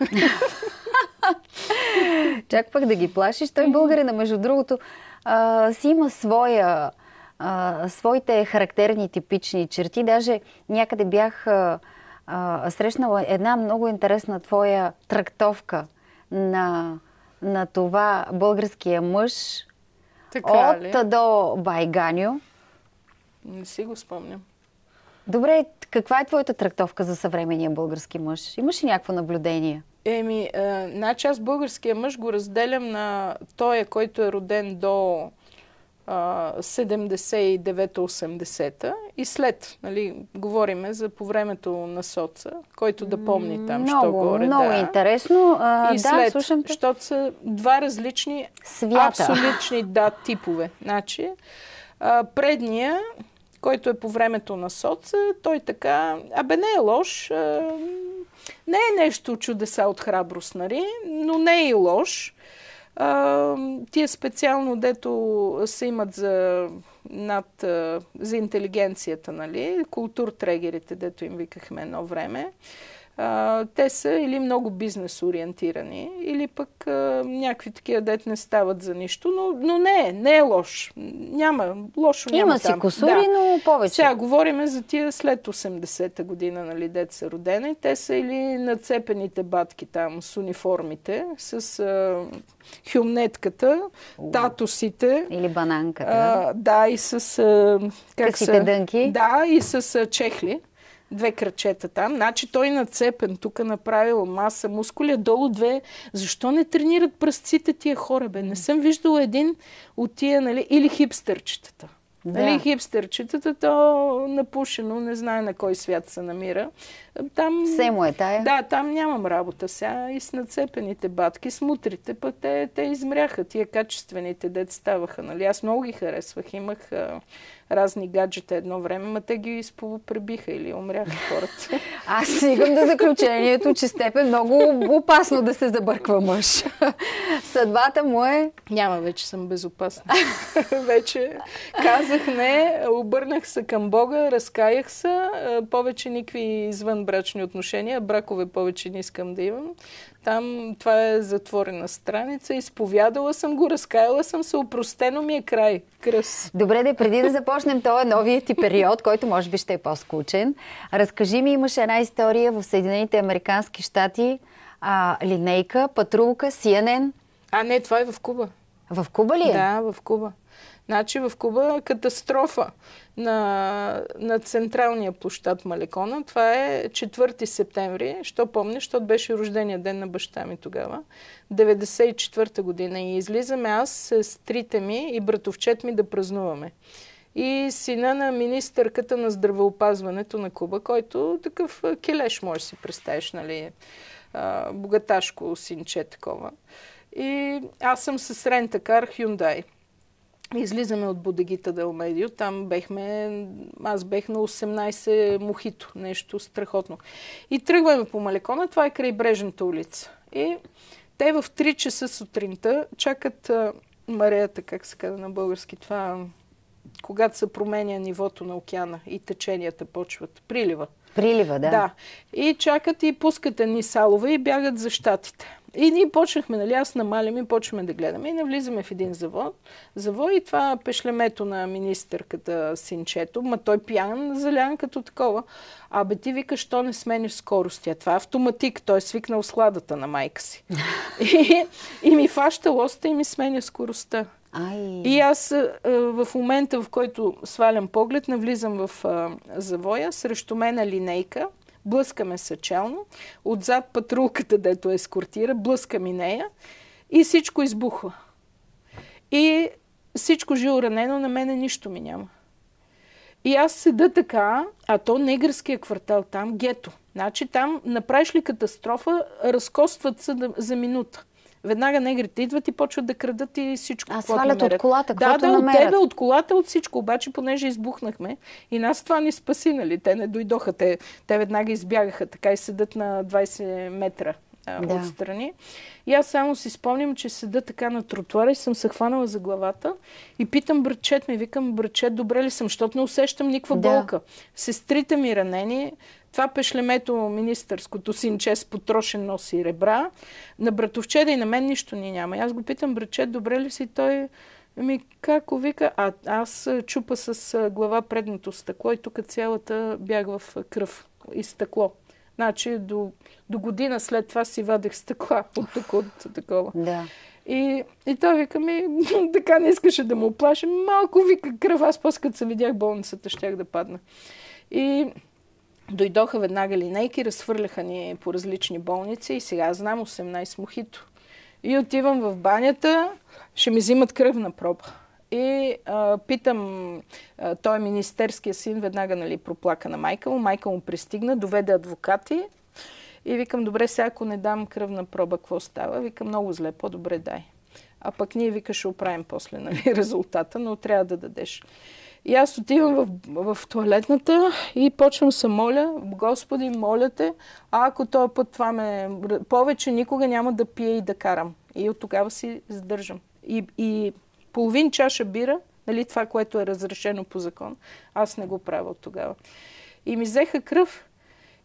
Чак пък да ги плашиш. Той българина, между другото, а, си има своя, а, своите характерни, типични черти. Даже някъде бях а, а, срещнала една много интересна твоя трактовка на, на това българския мъж Така от ли? до Байганю. Не си го спомням. Добре, каква е твоята трактовка за съвременния български мъж? Имаш ли някакво наблюдение? Еми, е, значи аз българския мъж го разделям на тоя, който е роден до е, седемдесет и девета-осемдесета и след, нали, говориме за по времето на соца, който да помни там, много, що горе. Много да. интересно. А, И да, след, слушам те. защото са два различни Свята. абсолютни да, типове. Значи, а, предния, който е по времето на соца, той така, абе не е лош, а, не е нещо чудеса от храброст, нали, но не е и лош. А, тия специално, дето се имат за, над, за интелигенцията, нали, културтрегерите, дето им викахме едно време. А, те са или много бизнес ориентирани, или пък а, някакви такива дет не стават за нищо, но, но не е, не е лош. Няма, лошо няма Има там. си кусури, да. Но повече. Сега говорим за тия след осемдесета година, нали, дет са родени. Те са или нацепените батки там с униформите, с а, хюмнетката, У. татусите. Или бананката. А, да, и с... А, как късите са, дънки. Да, и с а, чехли. Две крачета там. Значи той нацепен, тук направил маса, мускули, долу две. Защо не тренират пръстците тия хора, бе? Не съм виждала един от тия, нали, или хипстърчетата. Да. Нали, хипстърчетата, то напушено, не знае на кой свят се намира. Там, все му е тая. Да, там нямам работа сега. И с нацепените батки, с мутрите, пък те, те измряха тия качествените, дет ставаха. Нали? Аз много ги харесвах. Имах а, разни гаджета едно време, ма те ги изполупребиха или умряха хората. Аз стигам до заключението, че с теб е много опасно да се забърква мъж. Съдбата му е... Няма, вече съм безопасна. Вече казах не, обърнах се към Бога, разкаях се, повече никакви извън брачни отношения, бракове повече не искам да имам. Там това е затворена страница, изповядала съм го, разкаяла съм се, опростено ми е край. Кръс. Добре, да преди да започнем този новият ти период, който може би ще е по-скучен, разкажи ми, имаше една история в Съединените американски щати, а, линейка, патрулка, Си Ен Ен. А, не, това е в Куба. В Куба ли е? Да, в Куба. Значи в Куба катастрофа на, на централния площад Малекона. Това е четвърти септември. Що помня, защото беше рождения ден на баща ми тогава. деветдесет и четвърта година. И излизаме аз, сестрите ми и братовчет ми да празнуваме. И сина на министърката на здравеопазването на Куба, който такъв келеш, може да си представиш, нали, богаташко синче такова. И аз съм с рентакар Hyundai. Излизаме от бодегита Дел Медио, там бехме, аз бех на осемнайсет мохито, нещо страхотно. И тръгваме по Малекона, това е крайбрежната улица. И те в три часа сутринта чакат а, мареята, как се казва на български, това, когато се променя нивото на океана и теченията почват, прилива. Прилива, да. Да. И чакат и пускат едни салове и бягат за щатите. И ние почнахме, нали, аз намалям и почваме да гледаме и навлизаме в един завод. Завод и това пешлемето на министърката синчето, ма той пиян, залян като такова. Абе ти вика, що не смениш скоростия? Това е автоматик, той е свикнал сладата на майка си. и, и ми фаща лоста и ми сменя скоростта. Ай. И аз а, в момента, в който свалям поглед, навлизам в а, завоя, срещу мен е линейка, блъскаме се челно, отзад патрулката, дето ескортира, блъска ми нея и всичко избухва. И всичко живо ранено, на мене нищо ми няма. И аз седа така, а то негърския квартал там, гето. Значи там направиш ли катастрофа, разкостват се за минута. Веднага негрите идват и почват да крадат и всичко. А свалят от колата, да, каквото да, намерят. от тебе, от колата, от всичко. Обаче, понеже избухнахме и нас това ни спаси, нали? Те не дойдоха. Те, те веднага избягаха, така и седат на двайсет метра а, да. отстрани. И аз само си спомням, че седа така на тротуара и съм се хванала за главата и питам братчет ми, викам, братчет, добре ли съм, защото не усещам никаква да. болка. Сестрите ми ранени, това пешлемето министърското синче с потрошен нос и ребра. На братовчеда и на мен нищо ни няма. И аз го питам, братчет, добре ли си? Той ми како вика, а аз чупа с глава предното стъкло и тук цялата бях в кръв и стъкло. Значи до, до година след това си вадех стъкла от тук, от такова. Да. И, и той вика ми, така не искаше да му оплаши. Малко вика кръв, аз после като се видях болницата, щях да падна. И дойдоха веднага линейки, разхвърляха ни по различни болници и сега знам осемнайсет мохито. И отивам в банята, ще ми взимат кръвна проба. И а, питам, а, той е министерския син, веднага, нали, проплака на майка му. Майка му пристигна, доведе адвокати и викам, добре, сега ако не дам кръвна проба, какво става? Викам, много зле, по-добре дай. А пък ние, вика, ще оправим после, нали, резултата, но трябва да дадеш. И аз отивам в, в туалетната и почвам се моля, Господи, моля те, а ако този път това ме... Повече никога няма да пия и да карам. И от тогава си сдържам. И, и половин чаша бира, нали, това, което е разрешено по закон, аз не го правя от тогава. И ми взеха кръв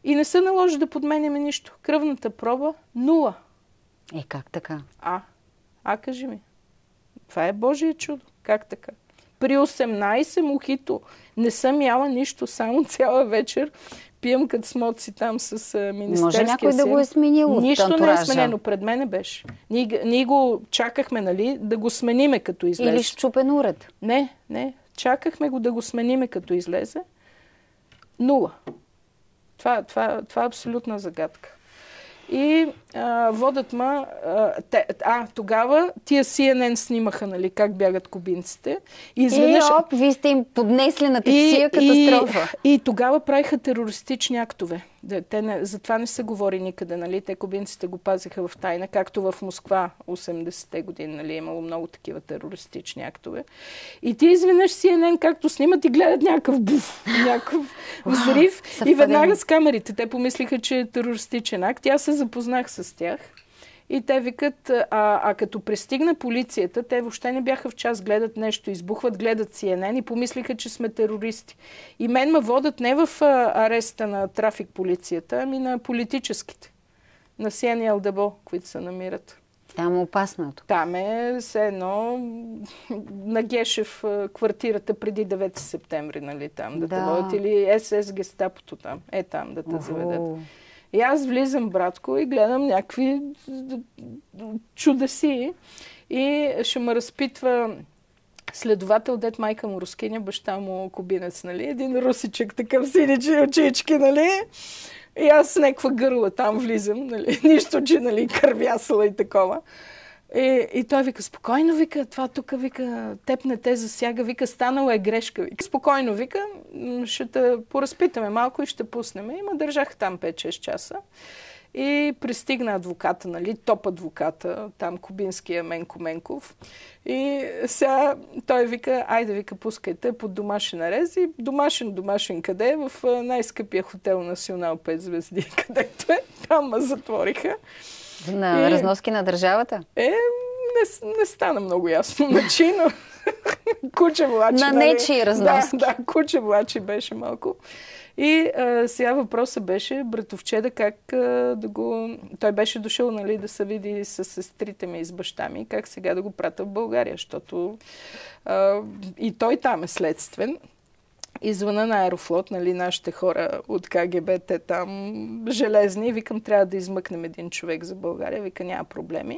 И не се наложи да подменяме нищо. Кръвната проба нула. Е, как така? А, а кажи ми. Това е Божие чудо. Как така? При осемнайсет мохито не съм яла нищо, само цяла вечер пием като смоци там с а, министерския Може някой син. да го е сменил от Нищо антуража. не е сменено, пред мене беше. Ние, ние го чакахме, нали, да го смениме като излезе. Или счупен уред. Не, не. Чакахме го да го смениме като излезе. Нула. Това, това, това е абсолютна загадка. И а, водят ма... А, те, а, тогава тия Си Ен Ен снимаха, нали, как бягат кубинците. И, изведнъж... и оп, вие сте им поднесли на тия катастрофа. И, и тогава правиха терористични актове. Те не, за това не се говори никъде, нали? Те кубинците го пазиха в тайна, както в Москва осемдесетте години, нали? Имало много такива терористични актове. И ти изведнъж Си Ен Ен, както снимат и гледат някакъв буф, някакъв взрив и веднага с камерите. Те помислиха, че е терористичен акт. Аз се запознах с тях. И те викат, а, а като пристигна полицията, те въобще не бяха в час, гледат нещо, избухват, гледат Си Ен Ен и помислиха, че сме терористи. И мен ме водят не в а, ареста на трафик полицията, ами на политическите. На Сиен и Елдебо, които се намират. Там е опасното. Там е все едно на Гешев квартирата преди девети септември, нали, там да, да. те водят. Или Ес Ес гестапото там. Е там да те заведат. И аз влизам, братко, и гледам някакви чудеси. И ще ме разпитва следовател, дет майка му рускиня, баща му кубинец, нали? Един русичък, такъв синичи очички, нали? И аз с някаква гърла там влизам, нали? Нищо, че, нали, кървясала и такова. И, и той вика, спокойно, вика, това тук, вика, теб не те засяга, вика, станала е грешка, вика. Спокойно, вика, ще те поразпитаме малко и ще пуснем. И ме държах там пет-шест часа. И пристигна адвоката, нали, топ адвоката, там кубинския Менко Менков. И сега той вика, айде, вика, пускайте под домашен арест. И домашен, домашен къде? В най-скъпия хотел Национал пет звезди, където е. Там ме затвориха. На и... разноски на държавата? Е, не, не стана много ясно. Начи, но куче влачи. На нечии разноски. Да, да, куче влачи беше малко. И а, сега въпросът беше братовчеда как а, да го... Той беше дошъл, нали, да се види с сестрите ми и с баща ми, как сега да го пратя в България, защото а, и той там е следствен. И звъна на Аерофлот, нали, нашите хора от Ка Ге Бе, те там железни. Викам, трябва да измъкнем един човек за България. Вика, няма проблеми.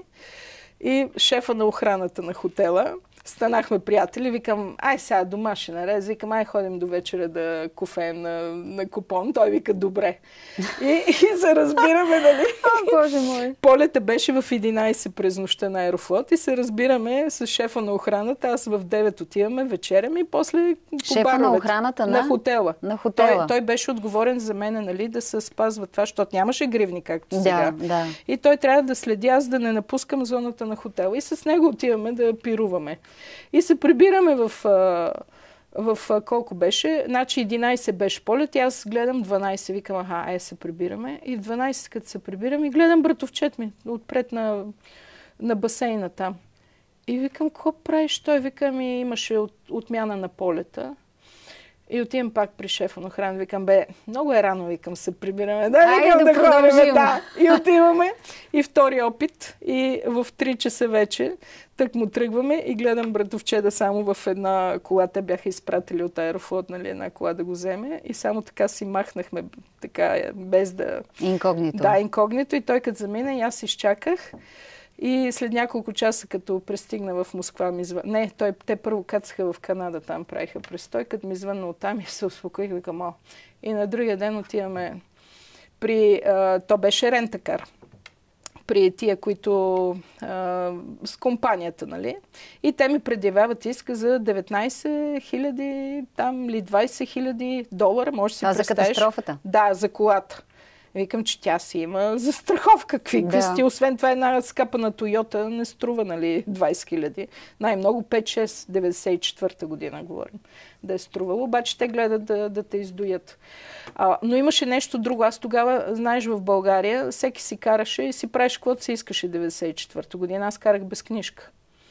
И шефа на охраната на хотела, станахме приятели, викам, ай сега домашен арест, викам, ай ходим до вечера да кофеем на, на купон. Той вика, добре. И, и се разбираме, нали? О, Боже мой! Полета беше в единайсет през нощта на Аерофлот и се разбираме с шефа на охраната. Аз в девет отиваме, вечеряме и после по шефа баровете. На охраната на? На хотела. На хотела. Той, той беше отговорен за мен, нали, да се спазва това, защото нямаше гривни, както да, сега. Да. И той трябва да следи аз да не напускам зоната на хотела. И с него отиваме да пируваме. И се прибираме в, в, в колко беше. Значи единайсет беше полет и аз гледам дванайсет. Викам, аха, ай се прибираме. И в дванайсет като се прибирам и гледам братовчет ми отпред на, на басейна там. И викам, какво правиш? Той вика, ми имаше от, отмяна на полета. И отивам пак при шефа на охрана. Викам, бе, много е рано, викам, се прибираме. Да, викам да, да ходим, да. И отиваме. И втори опит. И в три часа вече тък му тръгваме и гледам братовчеда само в една кола. Те бяха изпратили от Аерофлот, нали, една кола да го вземе. И само така си махнахме, така, без да... Инкогнито. Да, инкогнито. И той като замина, и аз изчаках. И след няколко часа, като пристигна в Москва, ми звън... Не, той, те първо кацаха в Канада, там правиха престой, като ми звънна оттам и се успокоих, викам, о. И на другия ден отиваме при... А, то беше рентакар. При тия, които... А, с компанията, нали? И те ми предявяват иска за деветнайсет хиляди, там ли двайсет хиляди долара, може да си представиш. А за катастрофата? Да, за колата. Викам, че тя си има застраховка. Какви да. сти? Освен това една скапана Тойота не струва, нали, двайсет хиляди. Най-много пет-шест, деветдесет и четвърта година говорим. Да е струвало. Обаче те гледат да, да те издуят. А, но имаше нещо друго. Аз тогава, знаеш, в България всеки си караше и си правиш каквото се искаше деветдесет и четвърта година. Аз карах без книжка.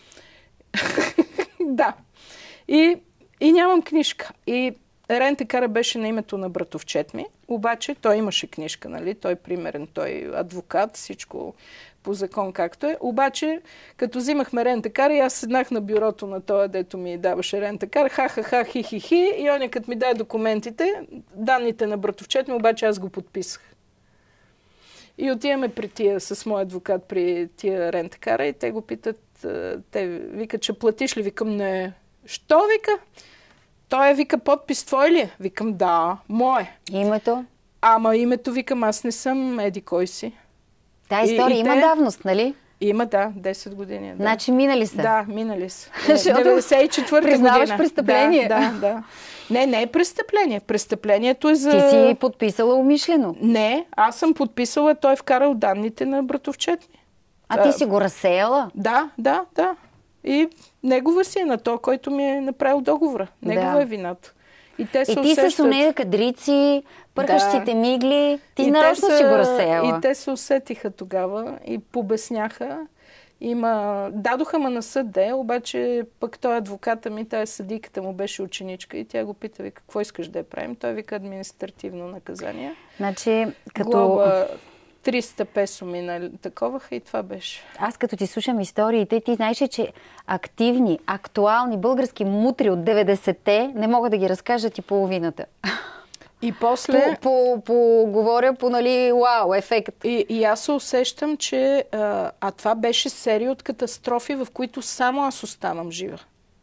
Да. И, и нямам книжка. И рентакара беше на името на братовчет ми. обаче той имаше книжка, нали? Той е примерен, той е адвокат, всичко по закон както е. Обаче, като взимахме рентакар, и аз седнах на бюрото на този, дето ми даваше рентакар, ха-ха-ха, хи-хи-хи, и он като ми даде документите, данните на братовчет ми, обаче аз го подписах. И отиваме при тия, с мой адвокат при тия рентакара и те го питат, те викат, че платиш ли? Викам, не. Що вика? Той е, вика, подпис твой ли? Викам, да, мое. Името? Ама името, викам, аз не съм еди кой си. Та история и, и има те... давност, нали? Има, да, десет години. Да. Значи минали са? Да, минали са. деветдесет и четвърта година. Признаваш престъпление. Да, да, да. Не, не е престъпление. Престъплението е за... Ти си подписала умишлено? Не, аз съм подписала, той е вкарал данните на братовчет ми. А ти си го разсеяла? Да, да, да. И негова си е на то, който ми е направил договора. Негова да. е вината. И те се и ти усещат... с онега кадрици, пърхащите да. мигли, ти нарочно са... си го разсеяла. И те се усетиха тогава и побесняха. Има... Дадоха ма на съд, де, обаче пък той адвоката ми, тая съдийката му беше ученичка и тя го пита, вика, какво искаш да я правим? Той вика административно наказание. Значи, като... Глоба триста песо мина таковаха и това беше. Аз като ти слушам историите, ти знаеш, че активни, актуални български мутри от деветдесетте не мога да ги разкажат и половината. И после... По, по, по, говоря по, нали, вау, ефект. И, и аз се усещам, че... А, а това беше серия от катастрофи, в които само аз оставам жива.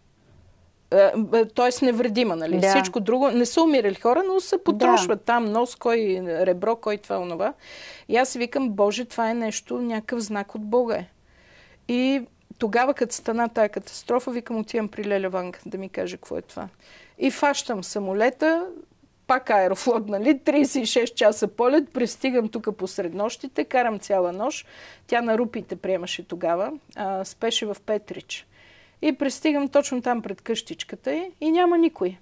Тоест невредима, нали? Да. Всичко друго. Не са умирали хора, но се потрошват да. Там нос, кой ребро, кой това, онова. И аз си викам, Боже, това е нещо, някакъв знак от Бога е. И тогава, като стана тая катастрофа, викам, отивам при Леля Ванга да ми каже какво е това. И фащам самолета, пак аерофлот, нали? трийсет и шест часа полет, пристигам тук посред нощите, карам цяла нощ. Тя на рупите приемаше тогава, а, спеше в Петрич. И пристигам точно там пред къщичката и, и няма никой.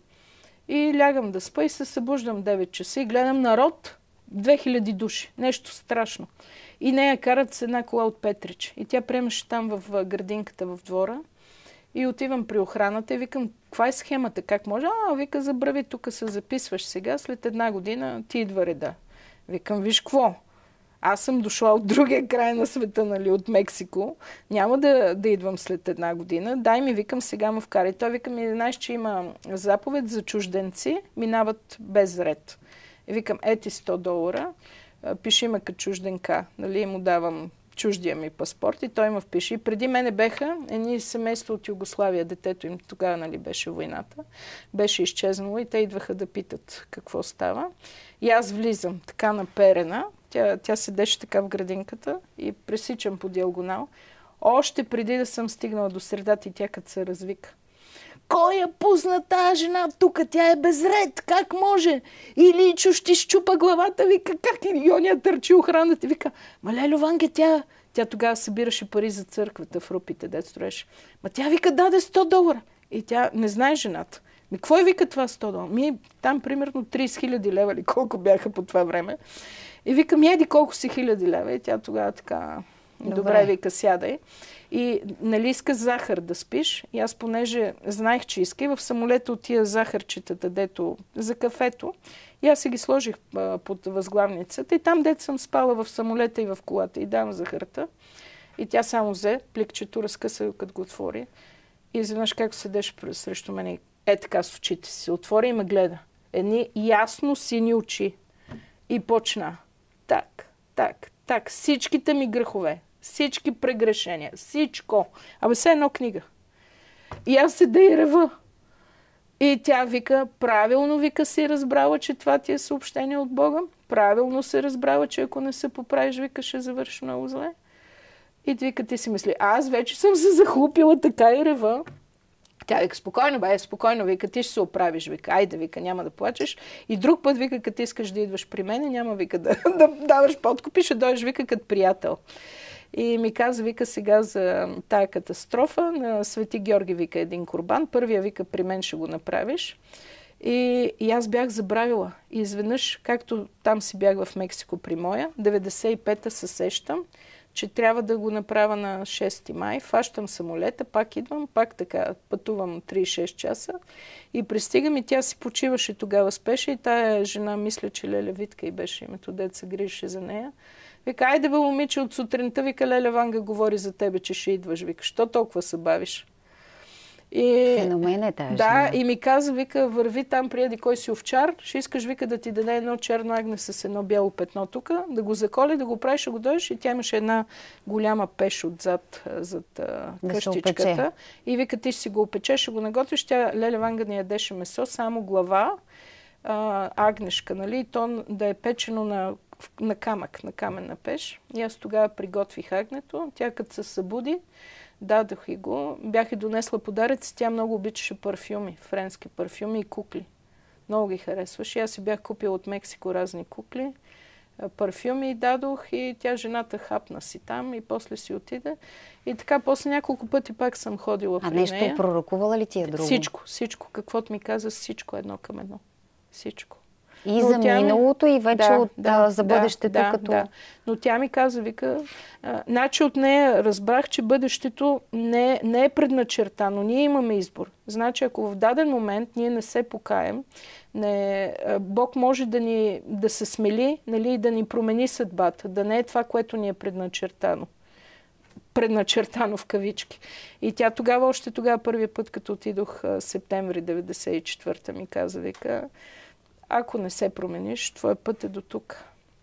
И лягам да спа и се събуждам девет часа и гледам народ, две хиляди души. Нещо страшно. И нея карат с една кола от Петрич. И тя приемаше там в градинката в двора. И отивам при охраната и викам, каква е схемата? Как може? А, вика, забрави, тук се записваш сега, след една година ти идва реда. Викам, виж какво? Аз съм дошла от другия край на света, нали, от Мексико. Няма да, да идвам след една година. Дай ми, викам, сега му вкарай. Той вика ми, знаеш, че има заповед за чужденци, минават без ред. И викам, ети сто долара, пиши ме като чужденка. Нали, му давам чуждия ми паспорт и той ме впише. И преди мене беха едни семейства от Югославия. Детето им тогава, нали, беше войната. Беше изчезнало и те идваха да питат какво става. И аз влизам така наперена. Тя, тя седеше така в градинката и пресичам по диагонал. Още преди да съм стигнала до средата и тя като се развика. Кой я пусна тази жена тук? Тя е безред. Как може? Или чу ще щупа главата. Вика, как? И оня търчи охраната. Вика, ма Лелю Ванге, тя... Тя тогава събираше пари за църквата в рупите, дет строеше. Ма тя вика, даде сто долара. И тя не знае жената. Ми, какво е вика това сто долара? Ми, там примерно трийсет хиляди лева или колко бяха по това време. И викам, еди колко си хиляди лева. И тя тогава така, добре, добре вика, сядай. И нали иска захар да спиш. И аз понеже знаех, че иска и в самолета от тия захарчетата, дето за кафето. И аз си ги сложих а, под възглавницата. И там, дето съм спала в самолета и в колата. И дам захарта. И тя само взе пликчето, разкъса, като го отвори. И изведнъж как седеш срещу мен. Е така с очите си. Отвори и ме гледа. Едни ясно сини очи. И почна. Так, так, так. Всичките ми грехове. Всички прегрешения. Всичко. Абе, все едно книга. И аз седа и рева. И тя вика, правилно вика си разбрала, че това ти е съобщение от Бога. Правилно се разбрала, че ако не се поправиш, вика, ще завърши много зле. И вика, ти си мисли, аз вече съм се захлупила така и рева. Тя вика, спокойно, бе, спокойно, вика, ти ще се оправиш, вика, айде, вика, няма да плачеш. И друг път, вика, като искаш да идваш при мен, няма, вика, да, да даваш подкупи, ще дойдеш, вика, като приятел. И ми каза, вика, сега за тая катастрофа на Свети Георги, вика, един курбан. Първия, вика, при мен ще го направиш. И, и аз бях забравила. И изведнъж, както там си бях в Мексико при моя, деветдесет и пета се сещам, че трябва да го направя на шести май. Фащам самолета, пак идвам, пак така пътувам трийсет и шест часа и пристигам и тя си почиваше тогава спеше и тая жена, мисля, че Леля Витка и беше името, дет се грижеше за нея. Вика, айде бе, момиче, от сутринта, вика, Леля Ванга говори за тебе, че ще идваш. Вика, що толкова се бавиш? И, феномен е тази Да, жена. И ми каза, вика, върви там приеди кой си овчар, ще искаш, вика, да ти даде едно черно агне с едно бяло петно тук, да го заколи, да го правиш, ще го дойдеш и тя имаше една голяма пеш отзад зад да къщичката. И вика, ти ще си го опечеш, ще го наготвиш. Тя, Леля Ванга, не ядеше месо, само глава, а, агнешка, нали, и то да е печено на, на камък, на каменна пеш. И аз тогава приготвих агнето, тя като се събуди, дадох и го. Бях и донесла подаръци. Тя много обичаше парфюми, френски парфюми и кукли. Много ги харесваше. Аз си бях купила от Мексико разни кукли, парфюми и дадох и тя жената хапна си там и после си отиде. И така, после няколко пъти пак съм ходила а при нея. А нещо пророкувала ли ти е друго? Всичко, всичко. Каквото ми каза, всичко едно към едно. Всичко. И но за миналото, ми... и вече да, от, да, за бъдещето. Да, като... да. Но тя ми каза, вика, а, значи от нея разбрах, че бъдещето не, не е предначертано. Ние имаме избор. Значи, ако в даден момент ние не се покаем, не, Бог може да ни да се смели, нали, да ни промени съдбата, да не е това, което ни е предначертано. Предначертано в кавички. И тя тогава, още тогава, първия път, като отидох септември деветдесет и четвърта, ми каза, вика, ако не се промениш, твой път е до тук.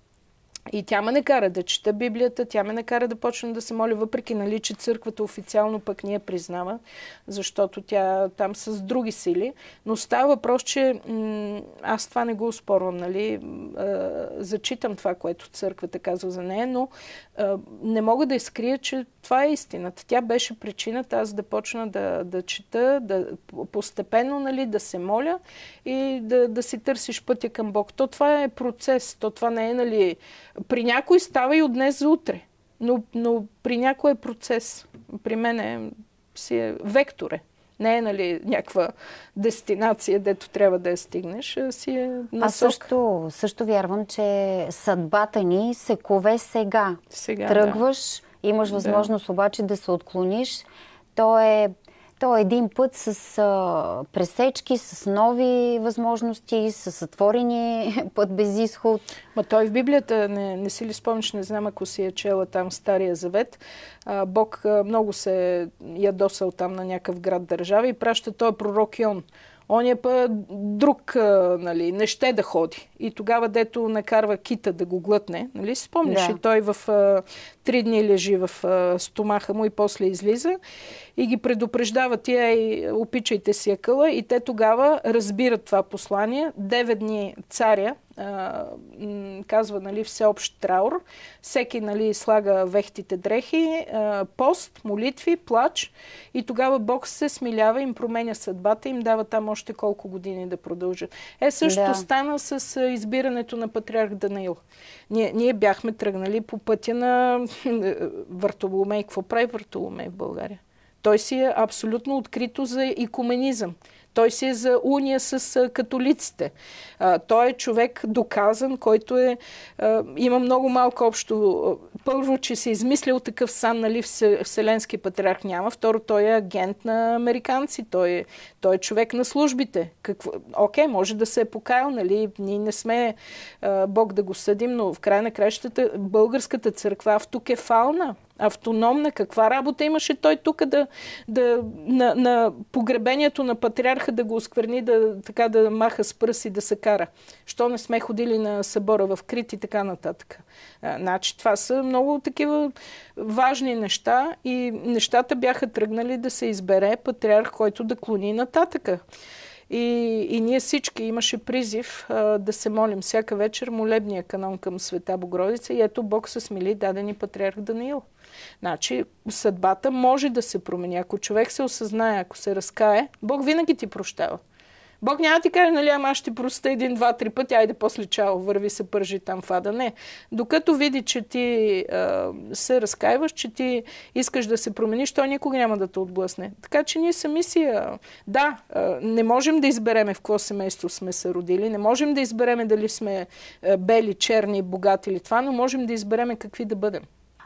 И тя ме накара да чета Библията, тя ме накара да почна да се моля, въпреки, нали, че църквата официално пък не я признава, защото тя там с други сили. Но става въпрос, че м- аз това не го оспорвам, нали, а, зачитам това, което църквата казва за нея, но а, не мога да изкрия, че това е истината. Тя беше причината аз да почна да, да чета, да, постепенно, нали, да се моля и да, да си търсиш пътя към Бог. То това е процес, то това не е, нали, при някой става и от днес за утре, но, но при някой е процес. При мен е, си е векторе. Не е, нали, някаква дестинация, дето трябва да я стигнеш, а си е насок. Аз също, също вярвам, че съдбата ни се кове сега. Сега, Тръгваш, да. Имаш възможност да. Обаче да се отклониш. То е, то е един път с а, пресечки, с нови възможности, с отворени път без изход. Ма той в Библията, не, не си ли спомниш, не знам ако си е чела там Стария завет, а, Бог а, много се ядосал там на някакъв град държава и праща този пророк Йон. Он е па друг, а, нали, не ще да ходи. И тогава, дето накарва кита да го глътне, нали, спомняш, да. И той в а, три дни лежи в а, стомаха му и после излиза и ги предупреждава тия и опичайте си акъла и те тогава разбират това послание. Девет дни царя а, м, казва, нали, всеобщ траур. Всеки, нали, слага вехтите дрехи, а, пост, молитви, плач и тогава Бог се смилява, им променя съдбата, им дава там още колко години да продължат. Е, също да. Стана с а, избирането на патриарх Данаил. Ние, ние бяхме тръгнали по пътя на Вартоломей. Какво прави Вартоломей в България? Той си е абсолютно открито за икуменизъм. Той си е за уния с католиците. А, той е човек доказан, който е, а, има много малко общо. Първо, че се измислял такъв сан, нали, вселенски патриарх няма. Второ, той е агент на американци. Той е, той е човек на службите. Какво? Окей, може да се е покаял, нали? Ние не сме а, Бог да го съдим, но в край на краищата българската църква автокефална, автономна. Каква работа имаше той тук да, да на, на погребението на патриарха да го оскверни, да, така да маха с пръст и да се кара? Що не сме ходили на събора в Крит и така нататък? А, значи това са много такива важни неща и нещата бяха тръгнали да се избере патриарх, който да клони нататъка. И, и ние всички имаше призив а, да се молим всяка вечер молебния канон към Света Богородица и ето Бог се смили, дадени патриарх Данаил. Значи съдбата може да се промени. Ако човек се осъзнае, ако се разкае, Бог винаги ти прощава. Бог няма ти каже, нали, ама аз ще простя един, два, три пъти, айде после чао, върви се пържи там в ада. Не. Докато види, че ти а, се разкаиваш, че ти искаш да се промениш, той никога няма да те отблъсне. Така че ние сами си, а, да, а, не можем да избереме в какво семейство сме се родили, не можем да избереме дали сме а, бели, черни, богати или това, но можем да избереме какви да бъдем.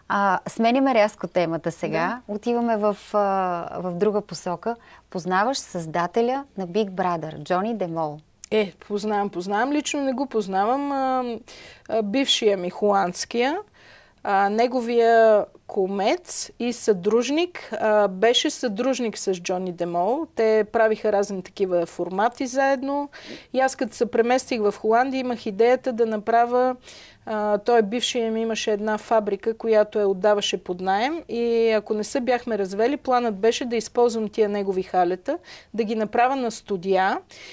А, сменяме рязко темата сега. Да. Отиваме в, в друга посока. Познаваш създателя на Big Brother, Джони Демол. Е, познавам, познавам. Лично не го познавам. А, а, бившия ми холандския, а, неговия кумец и съдружник а, беше съдружник с Джони Демол. Те правиха разни такива формати заедно. И аз като се преместих в Холандия, имах идеята да направя... А, той бившия ми имаше една фабрика, която я отдаваше под наем и ако не се бяхме развели, планът беше да използвам тия негови халета, да ги направя на студия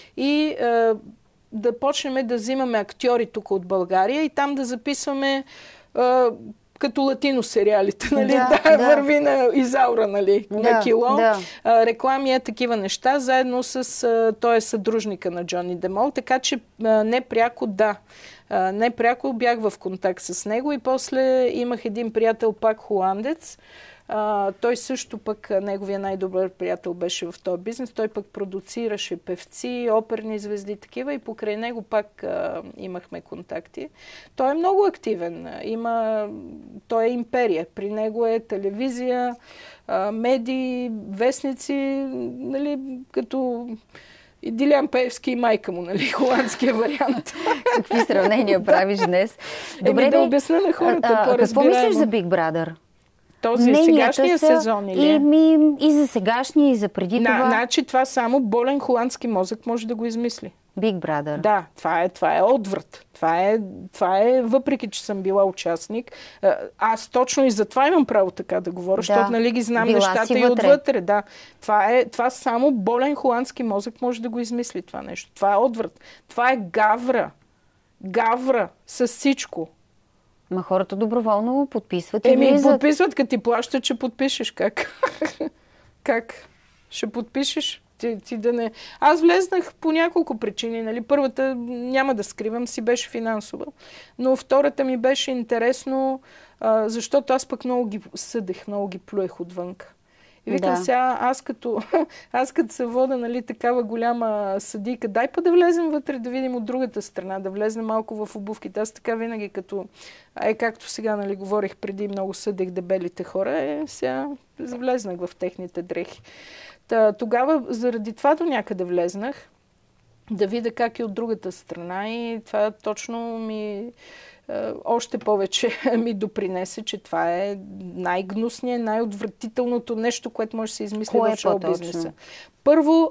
и а, да почнем да взимаме актьори тук от България и там да записваме а, като латино сериалите, нали? Да, да, да. Върви на Изаура, нали? Да, на кило. Да. А, реклами е такива неща, заедно с а, той е съдружника на Джони Демол, така че а, не пряко да. А, не пряко бях в контакт с него и после имах един приятел, пак холандец. А, той също пък, неговия най-добър приятел беше в този бизнес. Той пък продуцираше певци, оперни звезди, такива и покрай него пак а, имахме контакти. Той е много активен. Има, той е империя. При него е телевизия, а, медии, вестници, нали, като... И Дилян Пеевски и майка му, нали, холандския вариант. Какви сравнения правиш днес? Добре, Еми да обясня на хората по-разбираемо. Какво мислиш за Big Brother? Този сегашния са, сезон или? И, ми, и за сегашния, и за преди На, това. Значи това само болен холандски мозък може да го измисли. Big Brother. Да, това е, това е отврат. Това е, това е, въпреки че съм била участник, аз точно и за това имам право така да говоря, да, защото нали ги знам нещата и отвътре. Да. Това, е, това само болен холандски мозък може да го измисли това нещо. Това е отврат. Това е гавра. Гавра с всичко. Ма хората доброволно подписват и Еми, влизат. подписват, като ти плащат, че подпишеш. Как? Как? Ще подпишеш? Ти, ти да не... Аз влезнах по няколко причини. Нали? Първата, няма да скривам, си беше финансова. Но втората ми беше интересно, а, защото аз пък много ги съдех, много ги плюех отвън. И викам да. Сега, аз като, аз като се вода, нали, такава голяма съдийка, дай па да влезем вътре, да видим от другата страна, да влезем малко в обувките. Аз така винаги като, е както сега, нали, говорих преди, много съдех дебелите хора, е, сега влезнах в техните дрехи. Та, тогава заради това до някъде влезнах, да видя как е от другата страна и това точно ми... още повече ми допринесе, че това е най-гнусният, най-отвратителното нещо, което може да се измисли в шоу-бизнеса. Първо,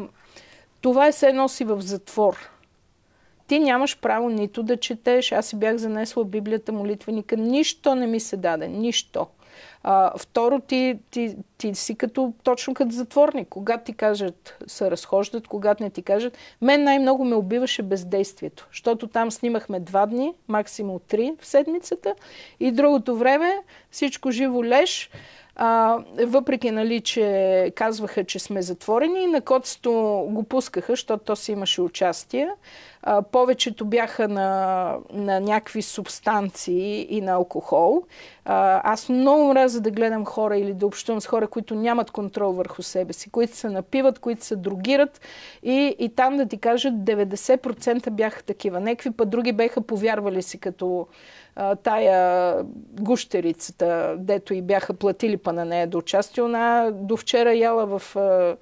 това е все едно си в затвор. Ти нямаш право нито да четеш. Аз си бях занесла Библията, молитвеника. Нищо не ми се даде. Нищо. А, второ, ти, ти, ти си като, точно като затворник. Когато ти кажат, се разхождат, когато не ти кажат. Мен най-много ме убиваше бездействието. Защото там снимахме два дни, максимум три в седмицата. И другото време всичко живо леш. А, въпреки, нали, че казваха, че сме затворени, на котството го пускаха, защото то си имаше участие. А, повечето бяха на, на някакви субстанции и на алкохол. А, аз много мразя да гледам хора или да общувам с хора, които нямат контрол върху себе си, които се напиват, които се другират и, и там да ти кажат деветдесет процента бяха такива. Некви път други беха повярвали си като а, тая гущерицата, дето и бяха платили па на нея да участва. Она до вчера яла в... А,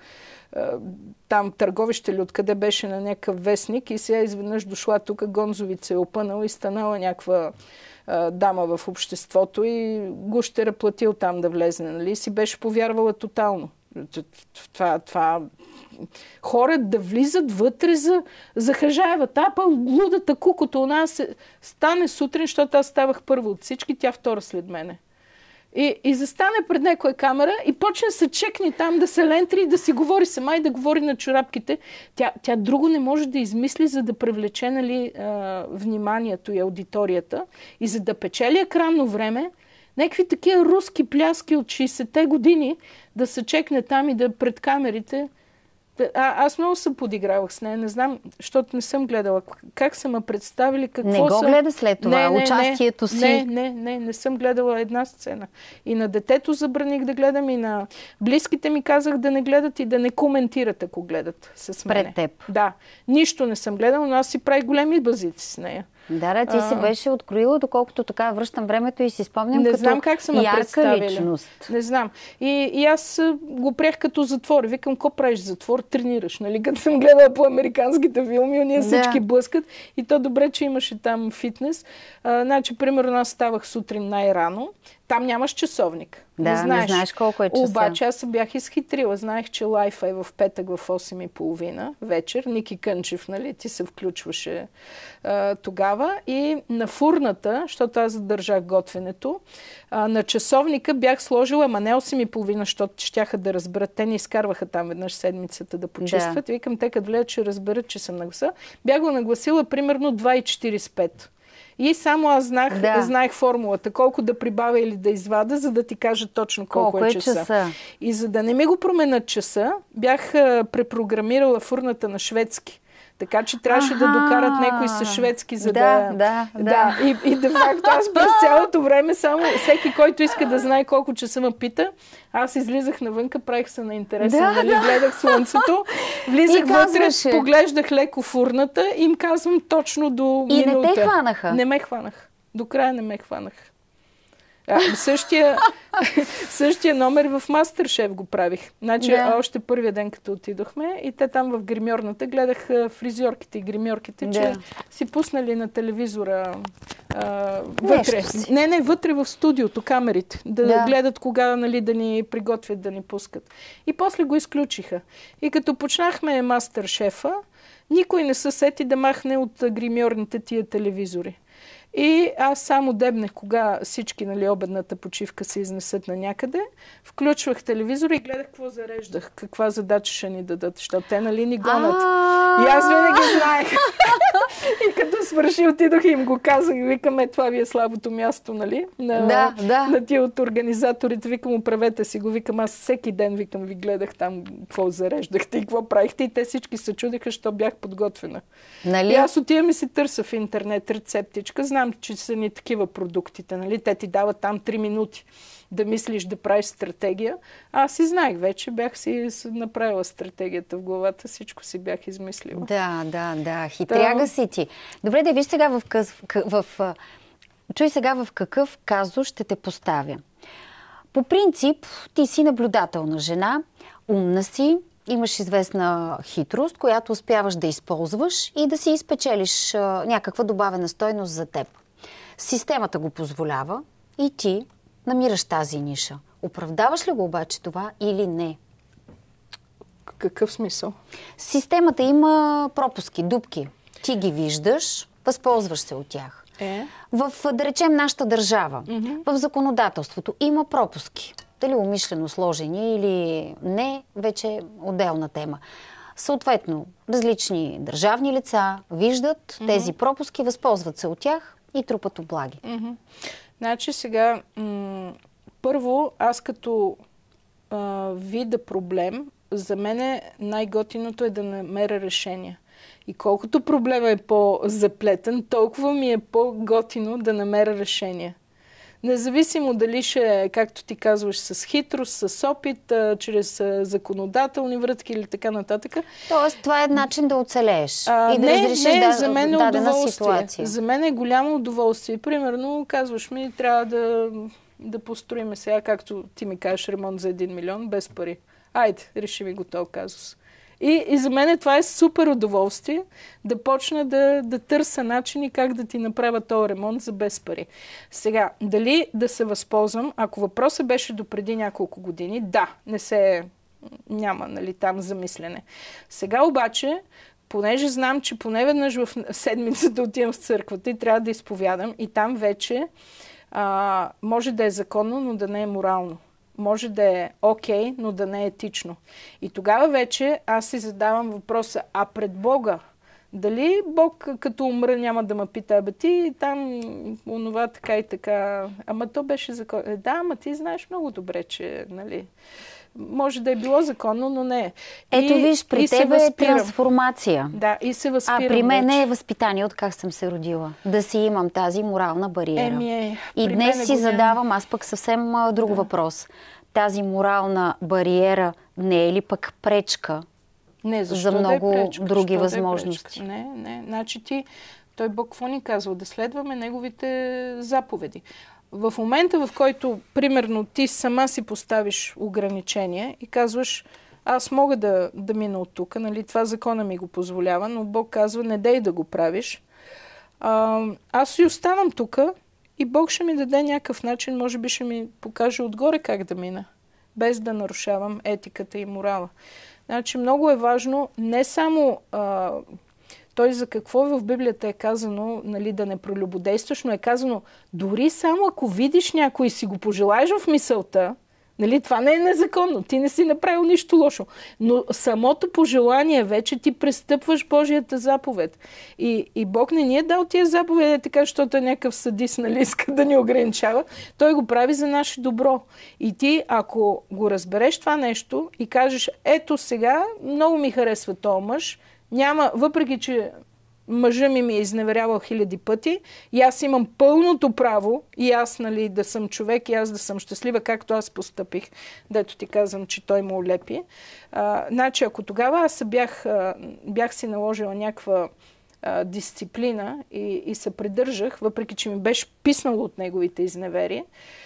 там Търговище ли откъде беше на някакъв вестник и сега изведнъж дошла тук, Гонзовица е опънала и станала някаква а, дама в обществото и гущера платил там да влезе, нали? Си беше повярвала тотално. Това, това... Хора да влизат вътре за, за хажаева. Та па лудата кукото, она се стане сутрин, защото аз ставах първа от всички, тя втора след мене. И, и застане пред някоя камера и почне да се чекне там, да се лентри и да си говори сама и да говори на чорапките. Тя, тя друго не може да измисли, за да привлече, нали, а, вниманието и аудиторията. И за да печели екранно време, някакви такива руски пляски от шейсетте години да се чекне там и да пред камерите. А, аз много се подигравах с нея. Не знам, защото не съм гледала. Как са ме представили, какво Не го са... гледа след това, не, не, участието не, си. Не, не, не, не съм гледала една сцена. И на детето забраних да гледам, и на близките ми казах да не гледат и да не коментират, ако гледат с мене. Пред теб. Да. Нищо не съм гледала, но аз си правих големи базици с нея. Да, да, ти а... се беше откроила, доколкото така връщам времето и си спомням не като знам как са ме представили. Личност. Не знам. И, и аз го приех като затвор. Викам, какво правиш затвор? Тренираш, нали? Като съм гледала по американските филми, уния всички да. блъскат. И то добре, че имаше там фитнес. А, значи, примерно, аз ставах сутрин най-рано. Там нямаш часовник. Да, не знаеш, не знаеш колко е часа. Обаче аз се бях изхитрила. Знаех, че лайфа е в петък в осем и половина вечер. Ники Кънчев, нали, ти се включваше а, тогава. И на фурната, защото аз задържах готвенето, а, на часовника бях сложила, ама не осем и половина, защото щяха да разберат. Те не изкарваха там веднъж седмицата да почистват. Да. Викам, те като влезат, ще разберат, че съм нагласа. Бях го нагласила примерно два и четирийсет и пет. И само аз знах, да. знаех формулата, колко да прибавя или да извада, за да ти кажа точно колко, колко е часа. часа. И за да не ми го променят часа, бях а, препрограмирала фурната на шведски. Така че трябваше да докарат някой с шведски, за да... Да, да, да. да. И, и де факто аз през цялото време само всеки, който иска да знае колко часа ме пита, аз излизах навънка, правих се на интересен, да, нали, да. гледах слънцето, влизах вътре, поглеждах леко фурната и им казвам точно до и минута. И не те хванаха? Не ме хванах. До края не ме хванах. А, същия, същия номер в Мастершеф го правих. Значи, да. още първия ден, като отидохме, и те там в гримьорната гледах фризьорките и гримьорките, да. че си пуснали на телевизора а, вътре. Не, не, вътре в студиото, камерите. Да, да. гледат кога, нали, да ни приготвят, да ни пускат. И после го изключиха. И като почнахме Мастершефа, никой не се сети да махне от гримьорните тия телевизори. И аз само дебнех, кога всички, нали, обедната почивка се изнесат на някъде. Включвах телевизора и гледах какво зареждах, каква задача ще ни дадат, защото те, нали, ни гонят. И аз винаги знаех. И като свърши, отидох и им го казах. Викаме, това ви е слабото място, нали? На, да, да. на тия от организаторите. Викам, оправете си го. Викам, аз всеки ден, викам, ви гледах там какво зареждахте и какво правихте. И те всички се чудиха, що бях подготвена. Нали? И аз отивам и си търся в интернет рецептичка. Знам, че са ни такива продуктите, нали? Те ти дават там три минути да мислиш, да правиш стратегия. Аз си знаех вече, бях си направила стратегията в главата, всичко си бях измислила. Да, да, да. Хитряга да. си ти. Добре, да виж сега в, къс, в, в... Чуй сега в какъв казус ще те поставя. По принцип, ти си наблюдателна жена, умна си, имаш известна хитрост, която успяваш да използваш и да си изпечелиш а, някаква добавена стойност за теб. Системата го позволява и ти намираш тази ниша. Оправдаваш ли го обаче това или не? Какъв смисъл? Системата има пропуски, дупки. Ти ги виждаш, възползваш се от тях. Е? В, да речем, нашата държава, mm-hmm. в законодателството има пропуски. Дали умишлено сложени или не, вече е отделна тема. Съответно, различни държавни лица виждат mm-hmm. тези пропуски, възползват се от тях и трупат облаги. Mm-hmm. Значи сега, м- първо, аз като а, вида проблем, за мен най-готиното е да намеря решение. И колкото проблема е по-заплетен, толкова ми е по-готино да намеря решение. Независимо дали ще е, както ти казваш, с хитрост, с опит, а, чрез а, законодателни врътки или така нататък. Тоест, това е начин да оцелееш а, и да не, разрешиш не, да, за мен е дадена удоволствие. ситуация. За мен е голямо удоволствие. Примерно, казваш ми, трябва да, да построим сега, както ти ми кажеш, ремонт за един милион, без пари. Айде, реши ми го този казус. И, и за мен това е супер удоволствие да почна да, да търся начини как да ти направя този ремонт за без пари. Сега, дали да се възползвам, ако въпросът беше до преди няколко години, да, не се, няма, нали, там замислене. Сега обаче, понеже знам, че поне веднъж в седмицата отивам в църквата и трябва да изповядам, и там вече а, може да е законно, но да не е морално. Може да е окей, okay, но да не е етично. И тогава вече аз си задавам въпроса, а пред Бога, дали Бог като умра няма да ме пита, абе ти там онова така и така, ама то беше закон. Е, да, ама ти знаеш много добре, че, нали, може да е било законно, но не. Ето и, виж, при тебе е трансформация. Да, и се възпирам. А при мен вече. е възпитание от как съм се родила. Да си имам тази морална бариера. Еми е, и днес си го задавам аз пък съвсем друг да. въпрос. Тази морална бариера не е ли пък пречка не, за много да е пречка? други защо възможности? Да е не, не. Значи ти Той Бог какво ни казва? Да следваме неговите заповеди. В момента, в който, примерно, ти сама си поставиш ограничения и казваш, аз мога да, да мина от тук, нали, това закона ми го позволява, но Бог казва, не дей да го правиш. А, аз си оставам тук и Бог ще ми даде някакъв начин, може би ще ми покаже отгоре как да мина, без да нарушавам етиката и морала. Значи много е важно не само а, той за какво в Библията е казано, нали, да не прелюбодействаш, но е казано дори само ако видиш някой и си го пожелаеш в мисълта, нали, това не е незаконно, ти не си направил нищо лошо. Но самото пожелание вече ти престъпваш Божията заповед. И, и Бог не ни е дал тия заповеди, така, защото е някакъв садист, нали, иска да ни ограничава. Той го прави за наше добро. И ти, ако го разбереш това нещо и кажеш, ето сега, много ми харесва този мъж, няма, въпреки че мъжа ми ми е изневерявал хиляди пъти и аз имам пълното право и аз, нали, да съм човек и аз да съм щастлива, както аз постъпих, дето ти казвам, че той ме улепи. А, значи, ако тогава аз бях, бях си наложила някаква а, дисциплина и, и се придържах, въпреки че ми беше писнало от неговите изневери,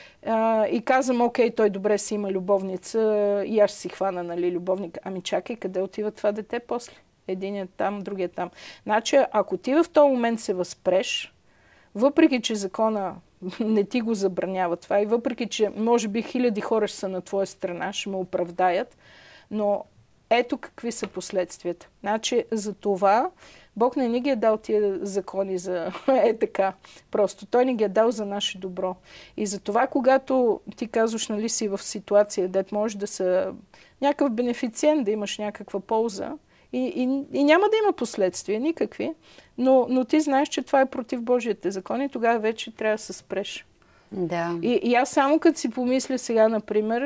а, и казвам, окей, той добре си има любовница и аз ще си хвана, нали, любовник. Ами чакай, къде отива това дете после? Единият там, другият там. Значи, ако ти в този момент се възпреш, въпреки че закона не ти го забранява това и въпреки че може би хиляди хора ще са на твоя страна, ще ме оправдаят, но ето какви са последствията. Значи, за това Бог не ни ги е дал тия закони за е така. Просто Той ни ги е дал за наше добро. И за това, когато ти казваш, нали, си в ситуация, дет можеш да са някакъв бенефициент, да имаш някаква полза, И, и, и няма да има последствия, никакви, но, но ти знаеш, че това е против Божиите закони, тогава вече трябва да се спреш. Да. И, и аз само като си помисля сега, например,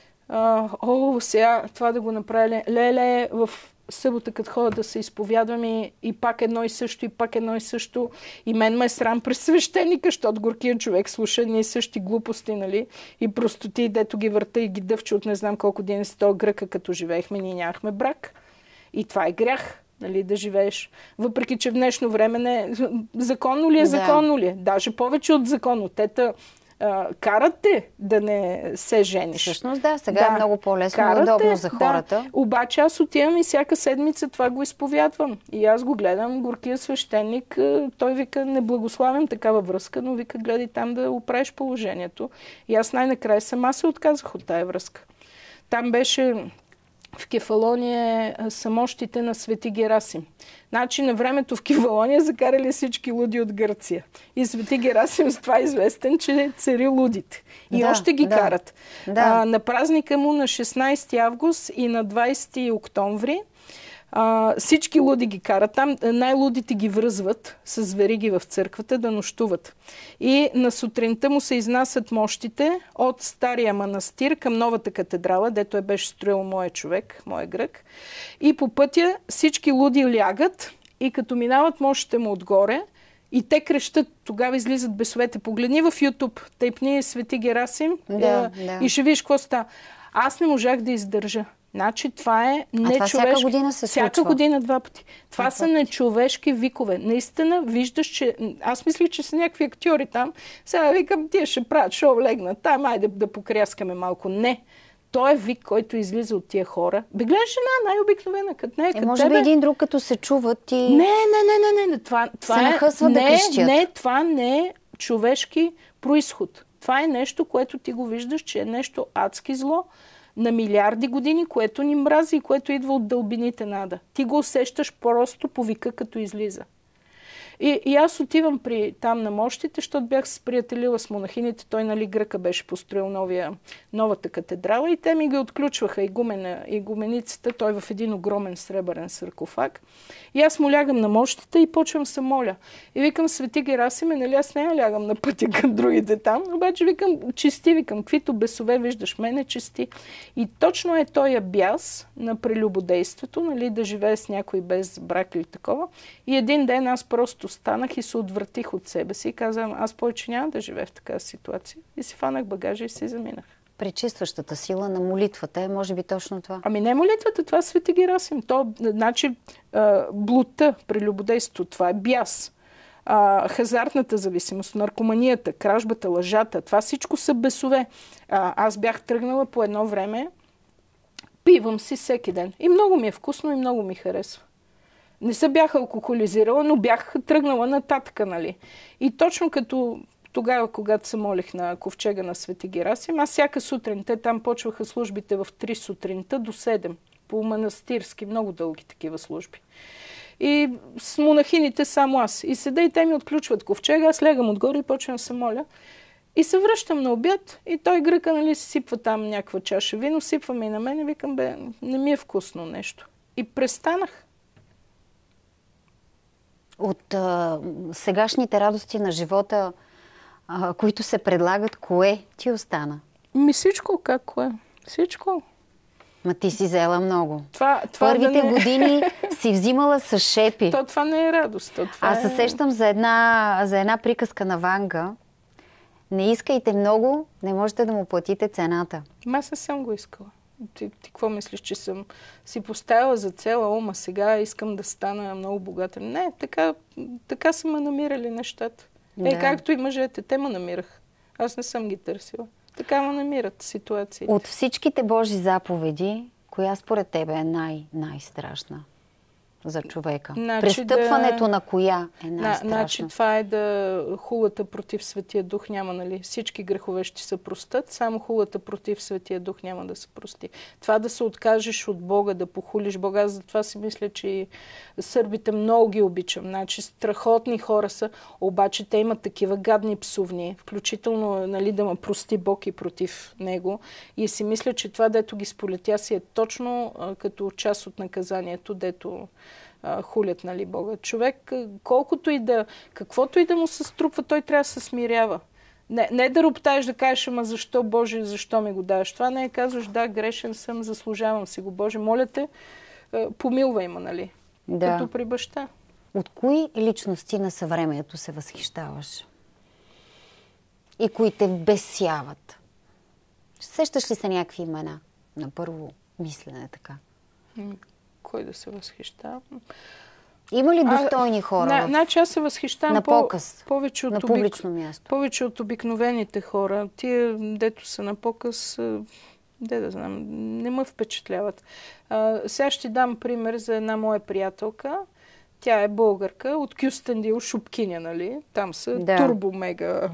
а, о, сега това да го направя, леле, в събота като ходя да се изповядвам и, и пак едно и също, и пак едно и също, и мен ме е срам през свещеника, защото горкия човек слуша ние същи глупости, нали, и простоти, дето ги върта и ги дъвче от не знам колко ден с този гръка, като живеехме, ние нямахме брак. И това е грях, нали, да живееш. Въпреки, че в днешно време не... Законно ли е, законно ли е? Даже повече от законно. Те те карат те да не се жениш. Всъщност да, сега да, е много по-лесно и удобно те, за хората. Да. Обаче аз отивам и всяка седмица това го изповядвам. И аз го гледам, горкия свещеник, той вика, не благославям такава връзка, но вика, гледай там да оправиш положението. И аз най-накрая сама се отказах от тая връзка. Там беше... В Кефалония са мощите на Свети Герасим. Значи на времето в Кефалония закарали всички луди от Гърция. И Свети Герасим с това е известен, че цари лудите. И да, още ги да, карат. Да. А, на празника му на шестнайсети август и на двайсети октомври а, всички луди ги карат. Там най-лудите ги връзват с вериги в църквата да нощуват. И на сутринта му се изнасят мощите от стария манастир към новата катедрала, дето е беше строил моя човек, моя грък. И по пътя всички луди лягат и като минават мощите му отгоре, и те крещат, тогава излизат бесовете. Погледни в YouTube, тейпни Свети Герасим да, и, да. и ще видиш какво става. Аз не можах да издържа. Значи това е нечовешки... А това всяка година се случва? Всяка година два пъти. Това а, са нечовешки викове. Наистина виждаш, че... Аз мислих, че са някакви актьори там. Сега викам, тия ще правят шоу, легна там, айде да покряскаме малко. Не. Той е вик, който излиза от тия хора. Бе, гледаш жена, най-обикновена, като не е, като може тебе. би един друг, като се чуват и... Не, не, не, не, не. Това, това се е... нахъсват не, да крещят. Не, това не е човешки произход. Това е нещо, което ти го виждаш, че е нещо адски зло на милиарди години, което ни мрази и което идва от дълбините нада. Ти го усещаш просто по вика, като излиза. И, и аз отивам при там на мощите, защото бях се приятелила с монахините. Той, нали, гръка беше построил новия, новата катедрала и те ми ги отключваха игумена, игуменицата, той в един огромен сребърен саркофаг. И аз му лягам на мощите и почвам се моля. И викам, Свети Герасиме, нали, аз не лягам на пътя към другите там, обаче викам, чисти, викам, каквито бесове виждаш мене, чисти. И точно е този бяс на прелюбодейството, нали, да живее с някой без брак или такова. И един ден аз просто станах и се отвратих от себе си и казвам, аз повече няма да живея в такава ситуация. И си фанах багажа и си заминах. Пречистващата сила на молитвата е, може би, точно това. Ами не молитвата, това Свети Герасим. То, значи, блудта, прелюбодейството, това е бяс. А, хазартната зависимост, наркоманията, кражбата, лъжата, това всичко са бесове. А, аз бях тръгнала по едно време, пивам си всеки ден. И много ми е вкусно и много ми харесва. Не се бях алкохолизирала, но бях тръгнала нататък, нали. И точно като тогава, когато се молих на ковчега на Свети Герасим, аз всяка сутрин, те там почваха службите в три сутринта до седем, по манастирски, много дълги такива служби. И с монахините само аз. И седа и те ми отключват ковчега, аз лягам отгоре и почвам да се моля. И се връщам на обяд и той гръка, нали, сипва там някаква чаша вино, сипва ми и на мен и викам, бе, не ми е вкусно нещо. И престанах. От а, сегашните радости на живота, а, които се предлагат, кое ти остана? Ми всичко, как кое? Всичко. Ма ти си взела много. Това, това Първите да не... години си взимала с шепи. То това не е радост. То това Аз се е... сещам за една, за една приказка на Ванга. Не искайте много, не можете да му платите цената. Ма аз не съм го искала. Ти, ти какво мислиш, че съм си поставила за цела, ома сега искам да стана много богата? Не, така, така са ме намирали нещата. Да. Е, както и мъжете, те ме намирах. Аз не съм ги търсила. Така ме намират ситуации. От всичките Божи заповеди, коя според тебе е най- най-страшна за човека? Значи Престъпването да... на коя е най-страшна? Значи това е да хулата против Светия Дух няма, нали? Всички грехове ще се простат, само хулата против Светия Дух няма да се прости. Това да се откажеш от Бога, да похулиш Бога, аз затова си мисля, че сърбите много ги обичам. Значи страхотни хора са, обаче те имат такива гадни псувни, включително, нали, да ме прости Бог и против него. И си мисля, че това, дето ги сполетя, си е точно а, като част от наказанието, дето хулят, нали, Бога. Човек, колкото и да, каквото и да му се струпва, той трябва да се смирява. Не, не да роптаеш, да кажеш, ама защо, Боже, защо ми го даваш? Това не е, казваш, да, грешен съм, заслужавам си го, Боже, моля те, помилвай ме, нали? Да. Като при баща. От кои личности на съвремието се възхищаваш? И кои те вбесяват? Сещаш ли се някакви имена? На първо мислене така. Кой да се възхищава? Има ли достойни а, хора? На, значи аз се възхищавам на показ, по, повече, от на публично обик... място. повече от обикновените хора. Тия, дето са на показ, де да знам, не ме впечатляват. А, сега ще дам пример за една моя приятелка. Тя е българка, от Кюстендил, Шупкиня, нали? Там са да. турбо-мега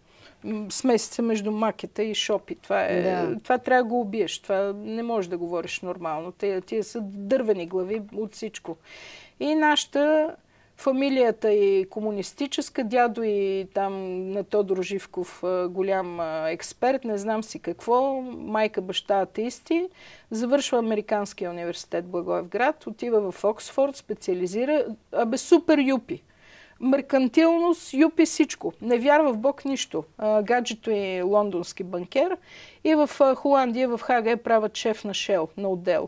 смесица между макета и шопи. Това, е, да. това трябва да го убиеш. Това не можеш да говориш нормално. Тия, тия са дървени глави от всичко. И нашата фамилията е комунистическа, дядо и там на Тодор Живков голям експерт, не знам си какво, майка, баща атеисти, завършва Американския университет Благоевград, отива в Оксфорд, специализира, абе супер юпи. Меркантилност, юпи всичко. Не вярва в Бог нищо. Гаджето е лондонски банкер и в Холандия, в Хага е правят шеф на Шел, на отдел.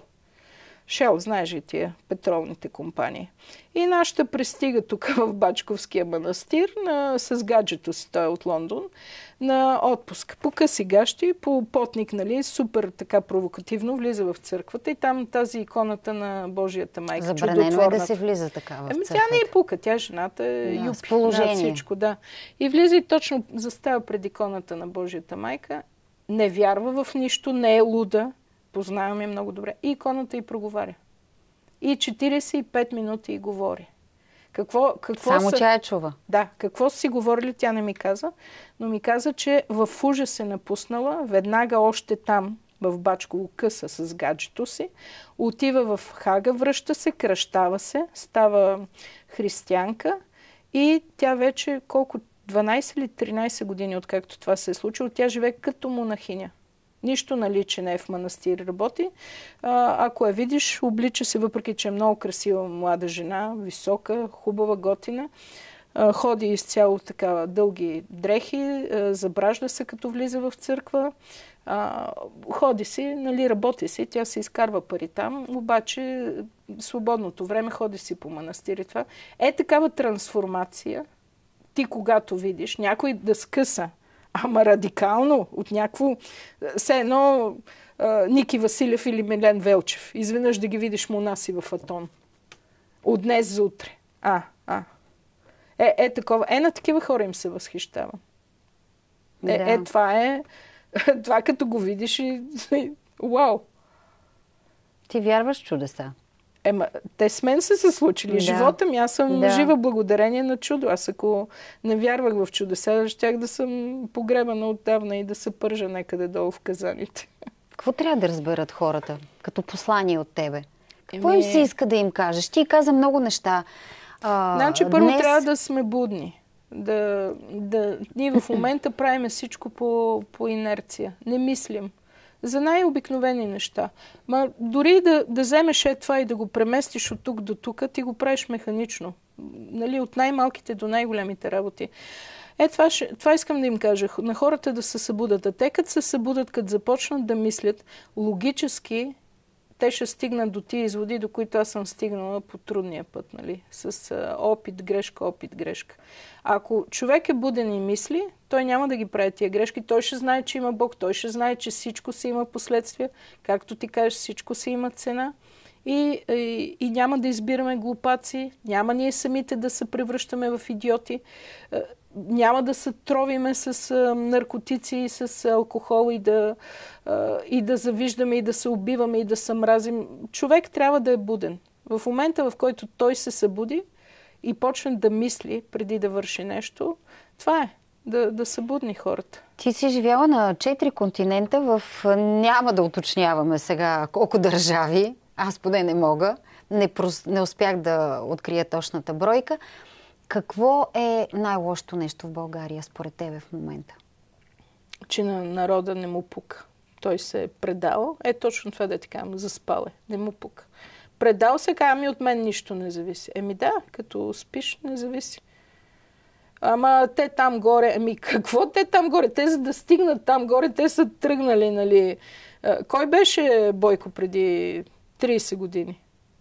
Шел, знаеш ли тия петролните компании. И нашата пристига тук в Бачковския манастир на, с гаджето си, той е от Лондон, на отпуск. По къси гащи, по потник, нали, супер така провокативно влиза в църквата и там тази иконата на Божията майка. Забранено е да се влиза така в църквата. Еми, тя не е пука, тя жената е да, юпи на всичко. Да. И влиза и точно застава пред иконата на Божията майка, не вярва в нищо, не е луда, познавам я много добре. И иконата й проговаря. И четирийсет и пет минути й говори. Какво, какво Само са... тя я чува. Да, какво си говорили, тя не ми каза, но ми каза, че в ужас се напуснала, веднага още там, в Бачково къса с гаджето си, отива в Хага, връща се, кръщава се, става християнка и тя вече колко, дванайсет или тринайсет години, откакто това се е случило, тя живее като монахиня. Нищо наличе не е в манастир, работи. А, ако я видиш, облича се, въпреки че е много красива млада жена, висока, хубава, готина. А, ходи изцяло такава дълги дрехи, а, забражда се като влиза в църква. А, ходи си, нали, работи си, тя се изкарва пари там, обаче свободното време ходи си по манастири. Това е такава трансформация. Ти когато видиш някой да скъса, ама радикално, от някакво... Все едно а, Ники Василев или Милен Велчев. Изведнъж да ги видиш монаси в Атон. От днес за утре. А, а. Е, е такова. Е, на такива хора им се възхищавам. Е, Да. е това е... Това като го видиш и... Уау! Ти вярваш в чудеса? Ема, те с мен са се случили. Да. Живота ми, аз съм Да. жива благодарение на чудо. Аз ако не вярвах в чудеса, щях да съм погребана отдавна и да се пържа някъде долу в казаните. Какво трябва да разберат хората като послание от тебе? Какво Еми... им се иска да им кажеш? Ти каза много неща. А, Значи първо днес... трябва да сме будни. Да, да... Ние в момента правим всичко по, по инерция. Не мислим. За най-обикновени неща. Ма дори да, да вземеш е това и да го преместиш от тук до тук, ти го правиш механично. Нали, от най-малките до най-големите работи. Е, това, ще, това искам да им кажа. На хората да се събудат. А те като се събудат, като започнат да мислят, логически те ще стигнат до тия изводи, до които аз съм стигнала по трудния път. Нали? С а, опит, грешка, опит, грешка. Ако човек е буден и мисли, той няма да ги прави тия грешки. Той ще знае, че има Бог. Той ще знае, че всичко си има последствия. Както ти кажеш, всичко си има цена. И, и, и няма да избираме глупаци. Няма ние самите да се превръщаме в идиоти. Няма да се тровиме с а, наркотици и с алкохол и да, а, и да завиждаме и да се убиваме и да се мразим. Човек трябва да е буден. В момента, в който той се събуди и почне да мисли преди да върши нещо, това е. Да, да са будни хората. Ти си живяла на четири континента в... Няма да уточняваме сега колко държави. Аз поне не мога. Не, прос... не успях да открия точната бройка. Какво е най-лошото нещо в България според тебе в момента? Че на народа не му пука. Той се е предал. Е точно това да ти казвам. Заспал е. Не му пука. Предал се, казва ми от мен нищо не зависи. Еми да, като спиш не зависи. Ама те там горе, ами какво те там горе? Те за да стигнат там горе, те са тръгнали, нали? Кой беше Бойко преди трийсет години?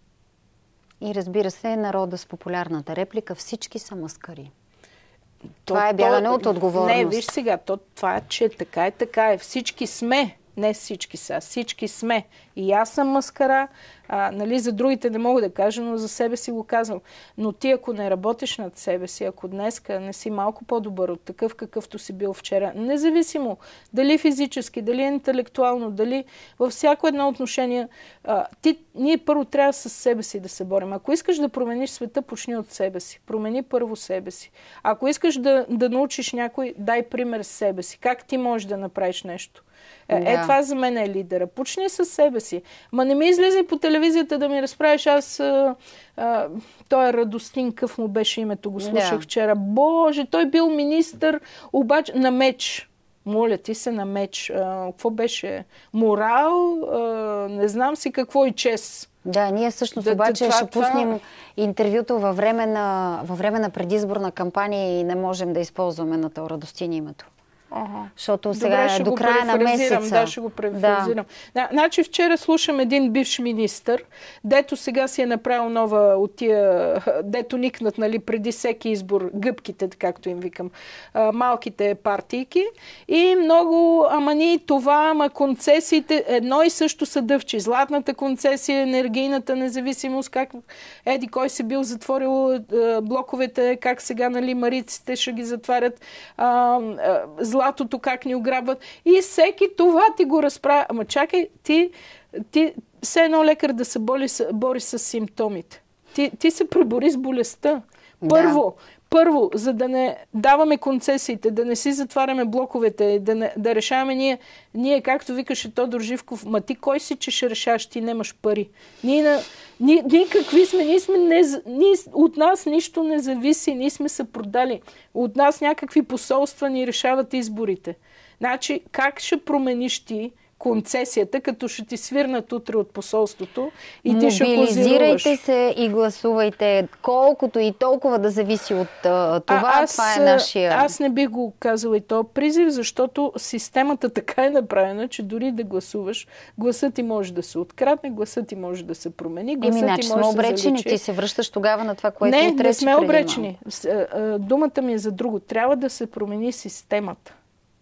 И разбира се, народа с популярната реплика: всички са маскари. То, това е бягане от отговорност. Не, виж сега, то, това е, че така е, така е. Всички сме. Не всички са, всички сме. И аз съм маскара, а, нали, за другите не мога да кажа, но за себе си го казвам. Но ти, ако не работиш над себе си, ако днеска не си малко по-добър от такъв, какъвто си бил вчера, независимо дали физически, дали интелектуално, дали във всяко едно отношение, а, ти, ние първо трябва с себе си да се борим. Ако искаш да промениш света, почни от себе си. Промени първо себе си. Ако искаш да, да научиш някой, дай пример с себе си. Как ти можеш да направиш нещо? Е, да. е, това за мен е лидера. Почни със себе си. Ма не ми излезе по телевизията да ми разправиш. Аз, а, а, той е Радостин, къв му беше името, го слушах да. вчера. Боже, той бил министър, обаче на меч. Моля ти се, на меч. А, какво беше? Морал, а, не знам си какво и чест. Да, ние всъщност да, обаче това, ще пуснем това... интервюто във време, на, във време на предизборна кампания и не можем да използваме на това Радостин името. Ага. Защото сега Добре, е до края на месеца. Да, ще го префразирам. Да. Значи вчера слушам един бивш министър, дето сега си е направил нова от тия, дето никнат, нали, преди всеки избор, гъбките, както им викам, малките партийки. И много, ама ние това, ама концесиите, едно и също са дъвчи. Златната концесия, енергийната независимост, как еди кой си бил затворил блоковете, как сега, нали, мариците ще ги затварят, а, златото как ни ограбват. И всеки това ти го разправя. Ама чакай, ти, ти все едно лекар да се боли, бори с симптомите. Ти, ти се пребори с болестта. Първо, да. първо, за да не даваме концесиите, да не си затваряме блоковете, да, не, да решаваме ние, ние, както викаше Тодор Живков, ма ти кой си, че ще решаваш, ти нямаш пари. Ние, на, ние, ние какви сме? Ние сме не, ние, от нас нищо не зависи, ние сме се продали. От нас някакви посолства ни решават изборите. Значи, как ще промениш ти концесията, като ще ти свирнат утре от посолството и ти ще козируваш? Мобилизирайте се и гласувайте, колкото и толкова да зависи от uh, това. А, аз, това е нашия... Аз не бих го казала и то призив, защото системата така е направена, че дори да гласуваш, гласът ти може да се открадне, гласът ти може да се промени, гласът Еми, ти може да се заличи. обречени, ти се връщаш тогава на това, което не, ни трябваше. Не, не сме обречени. Думата ми е за друго. Трябва да се промени системата.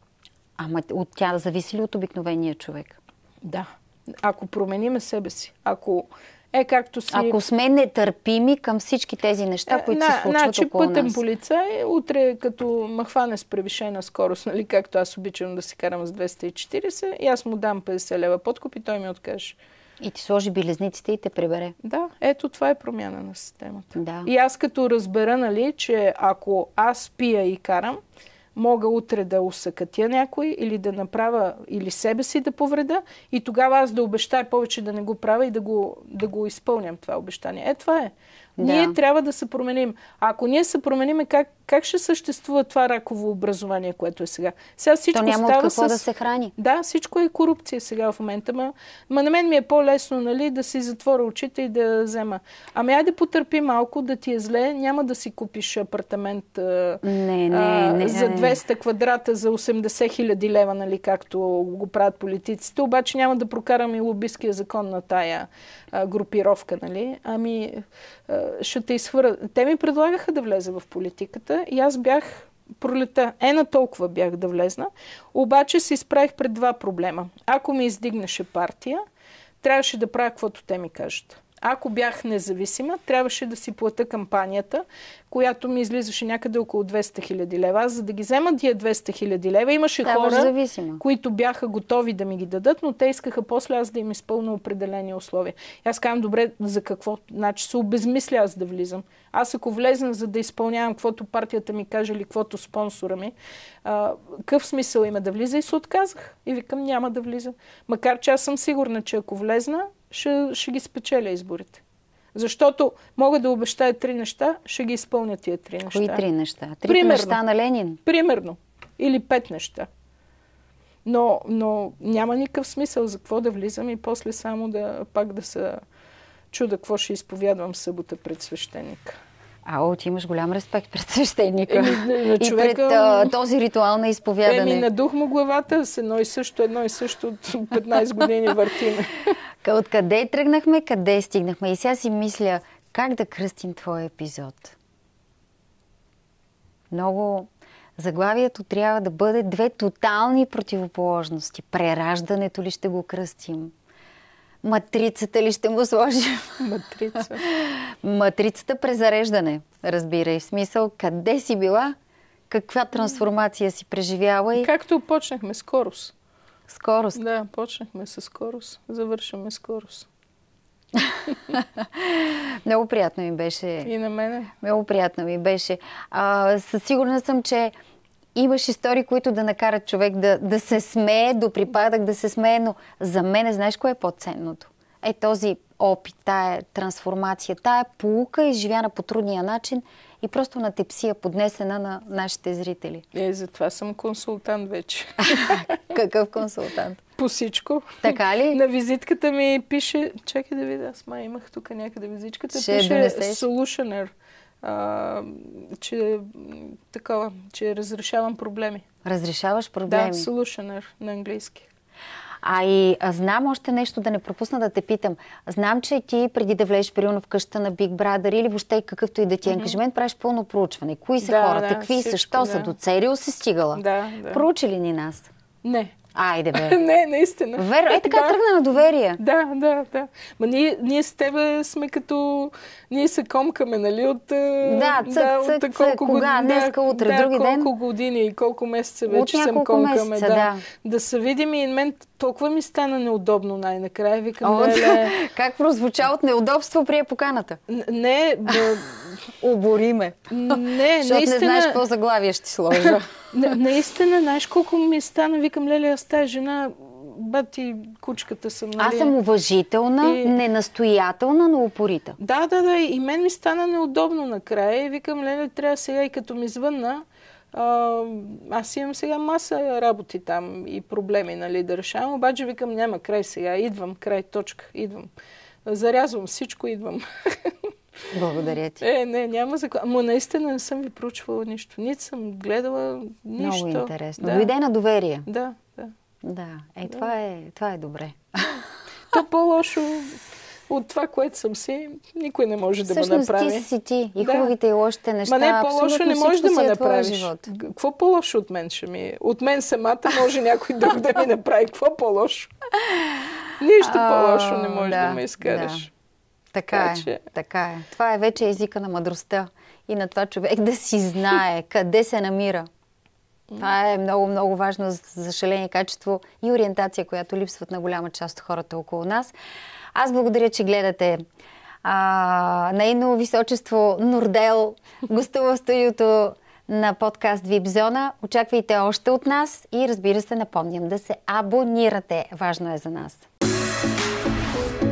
Ама от тя зависи ли от обикновения човек? Да. Ако промениме себе си, ако Е, както си... Ако сме нетърпими към всички тези неща, е, които на, се случват значи, около пътен нас. полицай, утре като ме хване с превишена скорост, нали, както аз обичам да си карам с двеста и четирийсет, и аз му дам петдесет лева подкуп и той ми откаже. И ти сложи белезниците и те прибере. Да, ето това е промяна на системата. Да. И аз като разбера, нали, че ако аз пия и карам, мога утре да усъкатя някой или да направя или себе си да повреда и тогава аз да обещая повече да не го правя и да го, да го изпълням това обещание. Е, това е. Да. Ние трябва да се променим. А ако ние се променим, как, как ще съществува това раково образование, което е сега? Сега всичко То няма става от какво с... да се храни. Да, всичко е корупция сега в момента. Ма, ма на мен ми е по-лесно, нали, да си затворя очите и да взема. Ами айде потърпи малко, да ти е зле, няма да си купиш апартамент а, не, не, а, не, за не. двеста квадрата за осемдесет хиляди лева, нали, както го правят политиците. Обаче няма да прокарам и лобистския закон на тая а, групировка, нали. Ами а, ще те изхвърля. Те ми предлагаха да влеза в политиката и аз бях пролета. Е, на толкова бях да влезна. Обаче се изправих пред два проблема. Ако ми издигнеше партия, трябваше да правя каквото те ми кажат. Ако бях независима, трябваше да си плата кампанията, която ми излизаше някъде около двеста хиляди лева. Аз, за да ги взема тия двеста хиляди лева, имаше Ставаш хора, зависима. които бяха готови да ми ги дадат, но те искаха после аз да им изпълня определени условия. И аз казвам, добре, за какво? Значи се обезмисля аз да влизам. Аз ако влезна, за да изпълнявам каквото партията ми каже или каквото спонсора ми, а, какъв смисъл има да влиза? И се отказах. И викам, няма да влизам. Макар че аз съм сигурна, че ако влезна, ще, ще ги спечеля изборите. Защото мога да обещая три неща, ще ги изпълня тия три неща. Кои три неща? Три Примерно. неща на Ленин? Примерно. Или пет неща. Но, но няма никакъв смисъл за какво да влизам и после само да пак да се чуда какво ще изповядвам събота пред свещеника. Ао, ти имаш голям респект пред свещеника. Еми, на човека, и пред а, този ритуал на изповядане. Еми, надух му главата с едно и също, едно и също от петнайсет години въртиме. Откъде тръгнахме, къде стигнахме? И сега си мисля, как да кръстим твой епизод? Много... Заглавието трябва да бъде две тотални противоположности. Прераждането ли ще го кръстим? Матрицата ли ще му сложим? Матрица. Матрицата презареждане, разбирай. В смисъл, къде си била, каква трансформация си преживяла и... Както почнахме, скорост. Скорост. Да, почнахме с скорост, завършваме скорост. Много приятно ми беше. И на мене. Много приятно ми беше. А, със сигурна съм, че имаш истории, които да накарат човек да, да се смее, до припадък да се смее, но за мен, знаеш кое е по-ценното? Е този опит, тая трансформация, тая поука, изживяна по трудния начин и просто на тепсия, поднесена на нашите зрители. Е, затова съм консултант вече. Какъв консултант? По всичко. Така ли? На визитката ми пише... Чакай да видя, аз май имах тук някъде визитката. Ще пише донесеш. Solutioner. А, че, такова, че разрешавам проблеми. Разрешаваш проблеми? Да, Solutioner на английски. А и а, знам още нещо, да не пропусна да те питам. Знам, че ти преди да влезеш примерно в къща на Big Brother или въобще какъвто и да ти е ангажимент, правиш пълно проучване. Кои са Да, хората, да, какви, всичко, защо да. са, до Церио се стигала. Да, да. Проучи ли ни нас? Не. Айде бе. Не, наистина. Верно, е така Да. тръгна на доверие. Да, да, да. Ма ние, ние с тебе сме като... Ние се комкаме, нали, от... Да, цък, цък, от цък, кога, днеска, утре, да, други ден. колко години и колко месеца От вече съм няколко комкаме. месеца, да. да. Да се видим и мен толкова ми стана неудобно най-накрая. Викам, О, леле... как прозвуча от неудобство при поканата? Н- Не, б... Обори ме. не, Защото наистина... не знаеш какво заглавие ще ти сложа. На, наистина, знаеш колко ми стана, викам, леле, аз тая жена, бати, кучката съм, нали? Аз съм уважителна, И- ненастоятелна, но упорита. Да, да, да, и мен ми стана неудобно накрая и викам, леле, трябва сега и като ми звънна, а, аз имам сега маса работи там и проблеми, нали, да решавам, обаче викам, няма край сега, идвам, край, точка, идвам. Зарязвам всичко, идвам. Благодаря ти. Е, не, няма за... Ама наистина не съм ви проучвала нищо. Нито съм гледала нищо. Много интересно. Да. Дойде на доверие. Да, да. Да, е, това е, това е добре. То по-лошо от това, което съм си, никой не може да ме Всъщност направи. ти си ти. И Да. хубавите и лошите неща. Ма не, по-лошо абсолютно не можеш всичко да си ме е твоя направиш. живот. Г- Какво по-лошо от мен ще ми... От мен самата може някой друг да ми направи. Какво по-лошо? Нищо А, по-лошо не може да, да, ме изкараш. Така е, така е. Това е вече езика на мъдростта и на това човек да си знае къде се намира. Това е много, много важно, за съжаление, качество и ориентация, която липсват на голяма част от хората около нас. Аз благодаря, че гледате. А, нейно височество Нурдел гостува в студиото на подкаст ви ай пи Зона. Очаквайте още от нас и разбира се, напомням да се абонирате. Важно е за нас.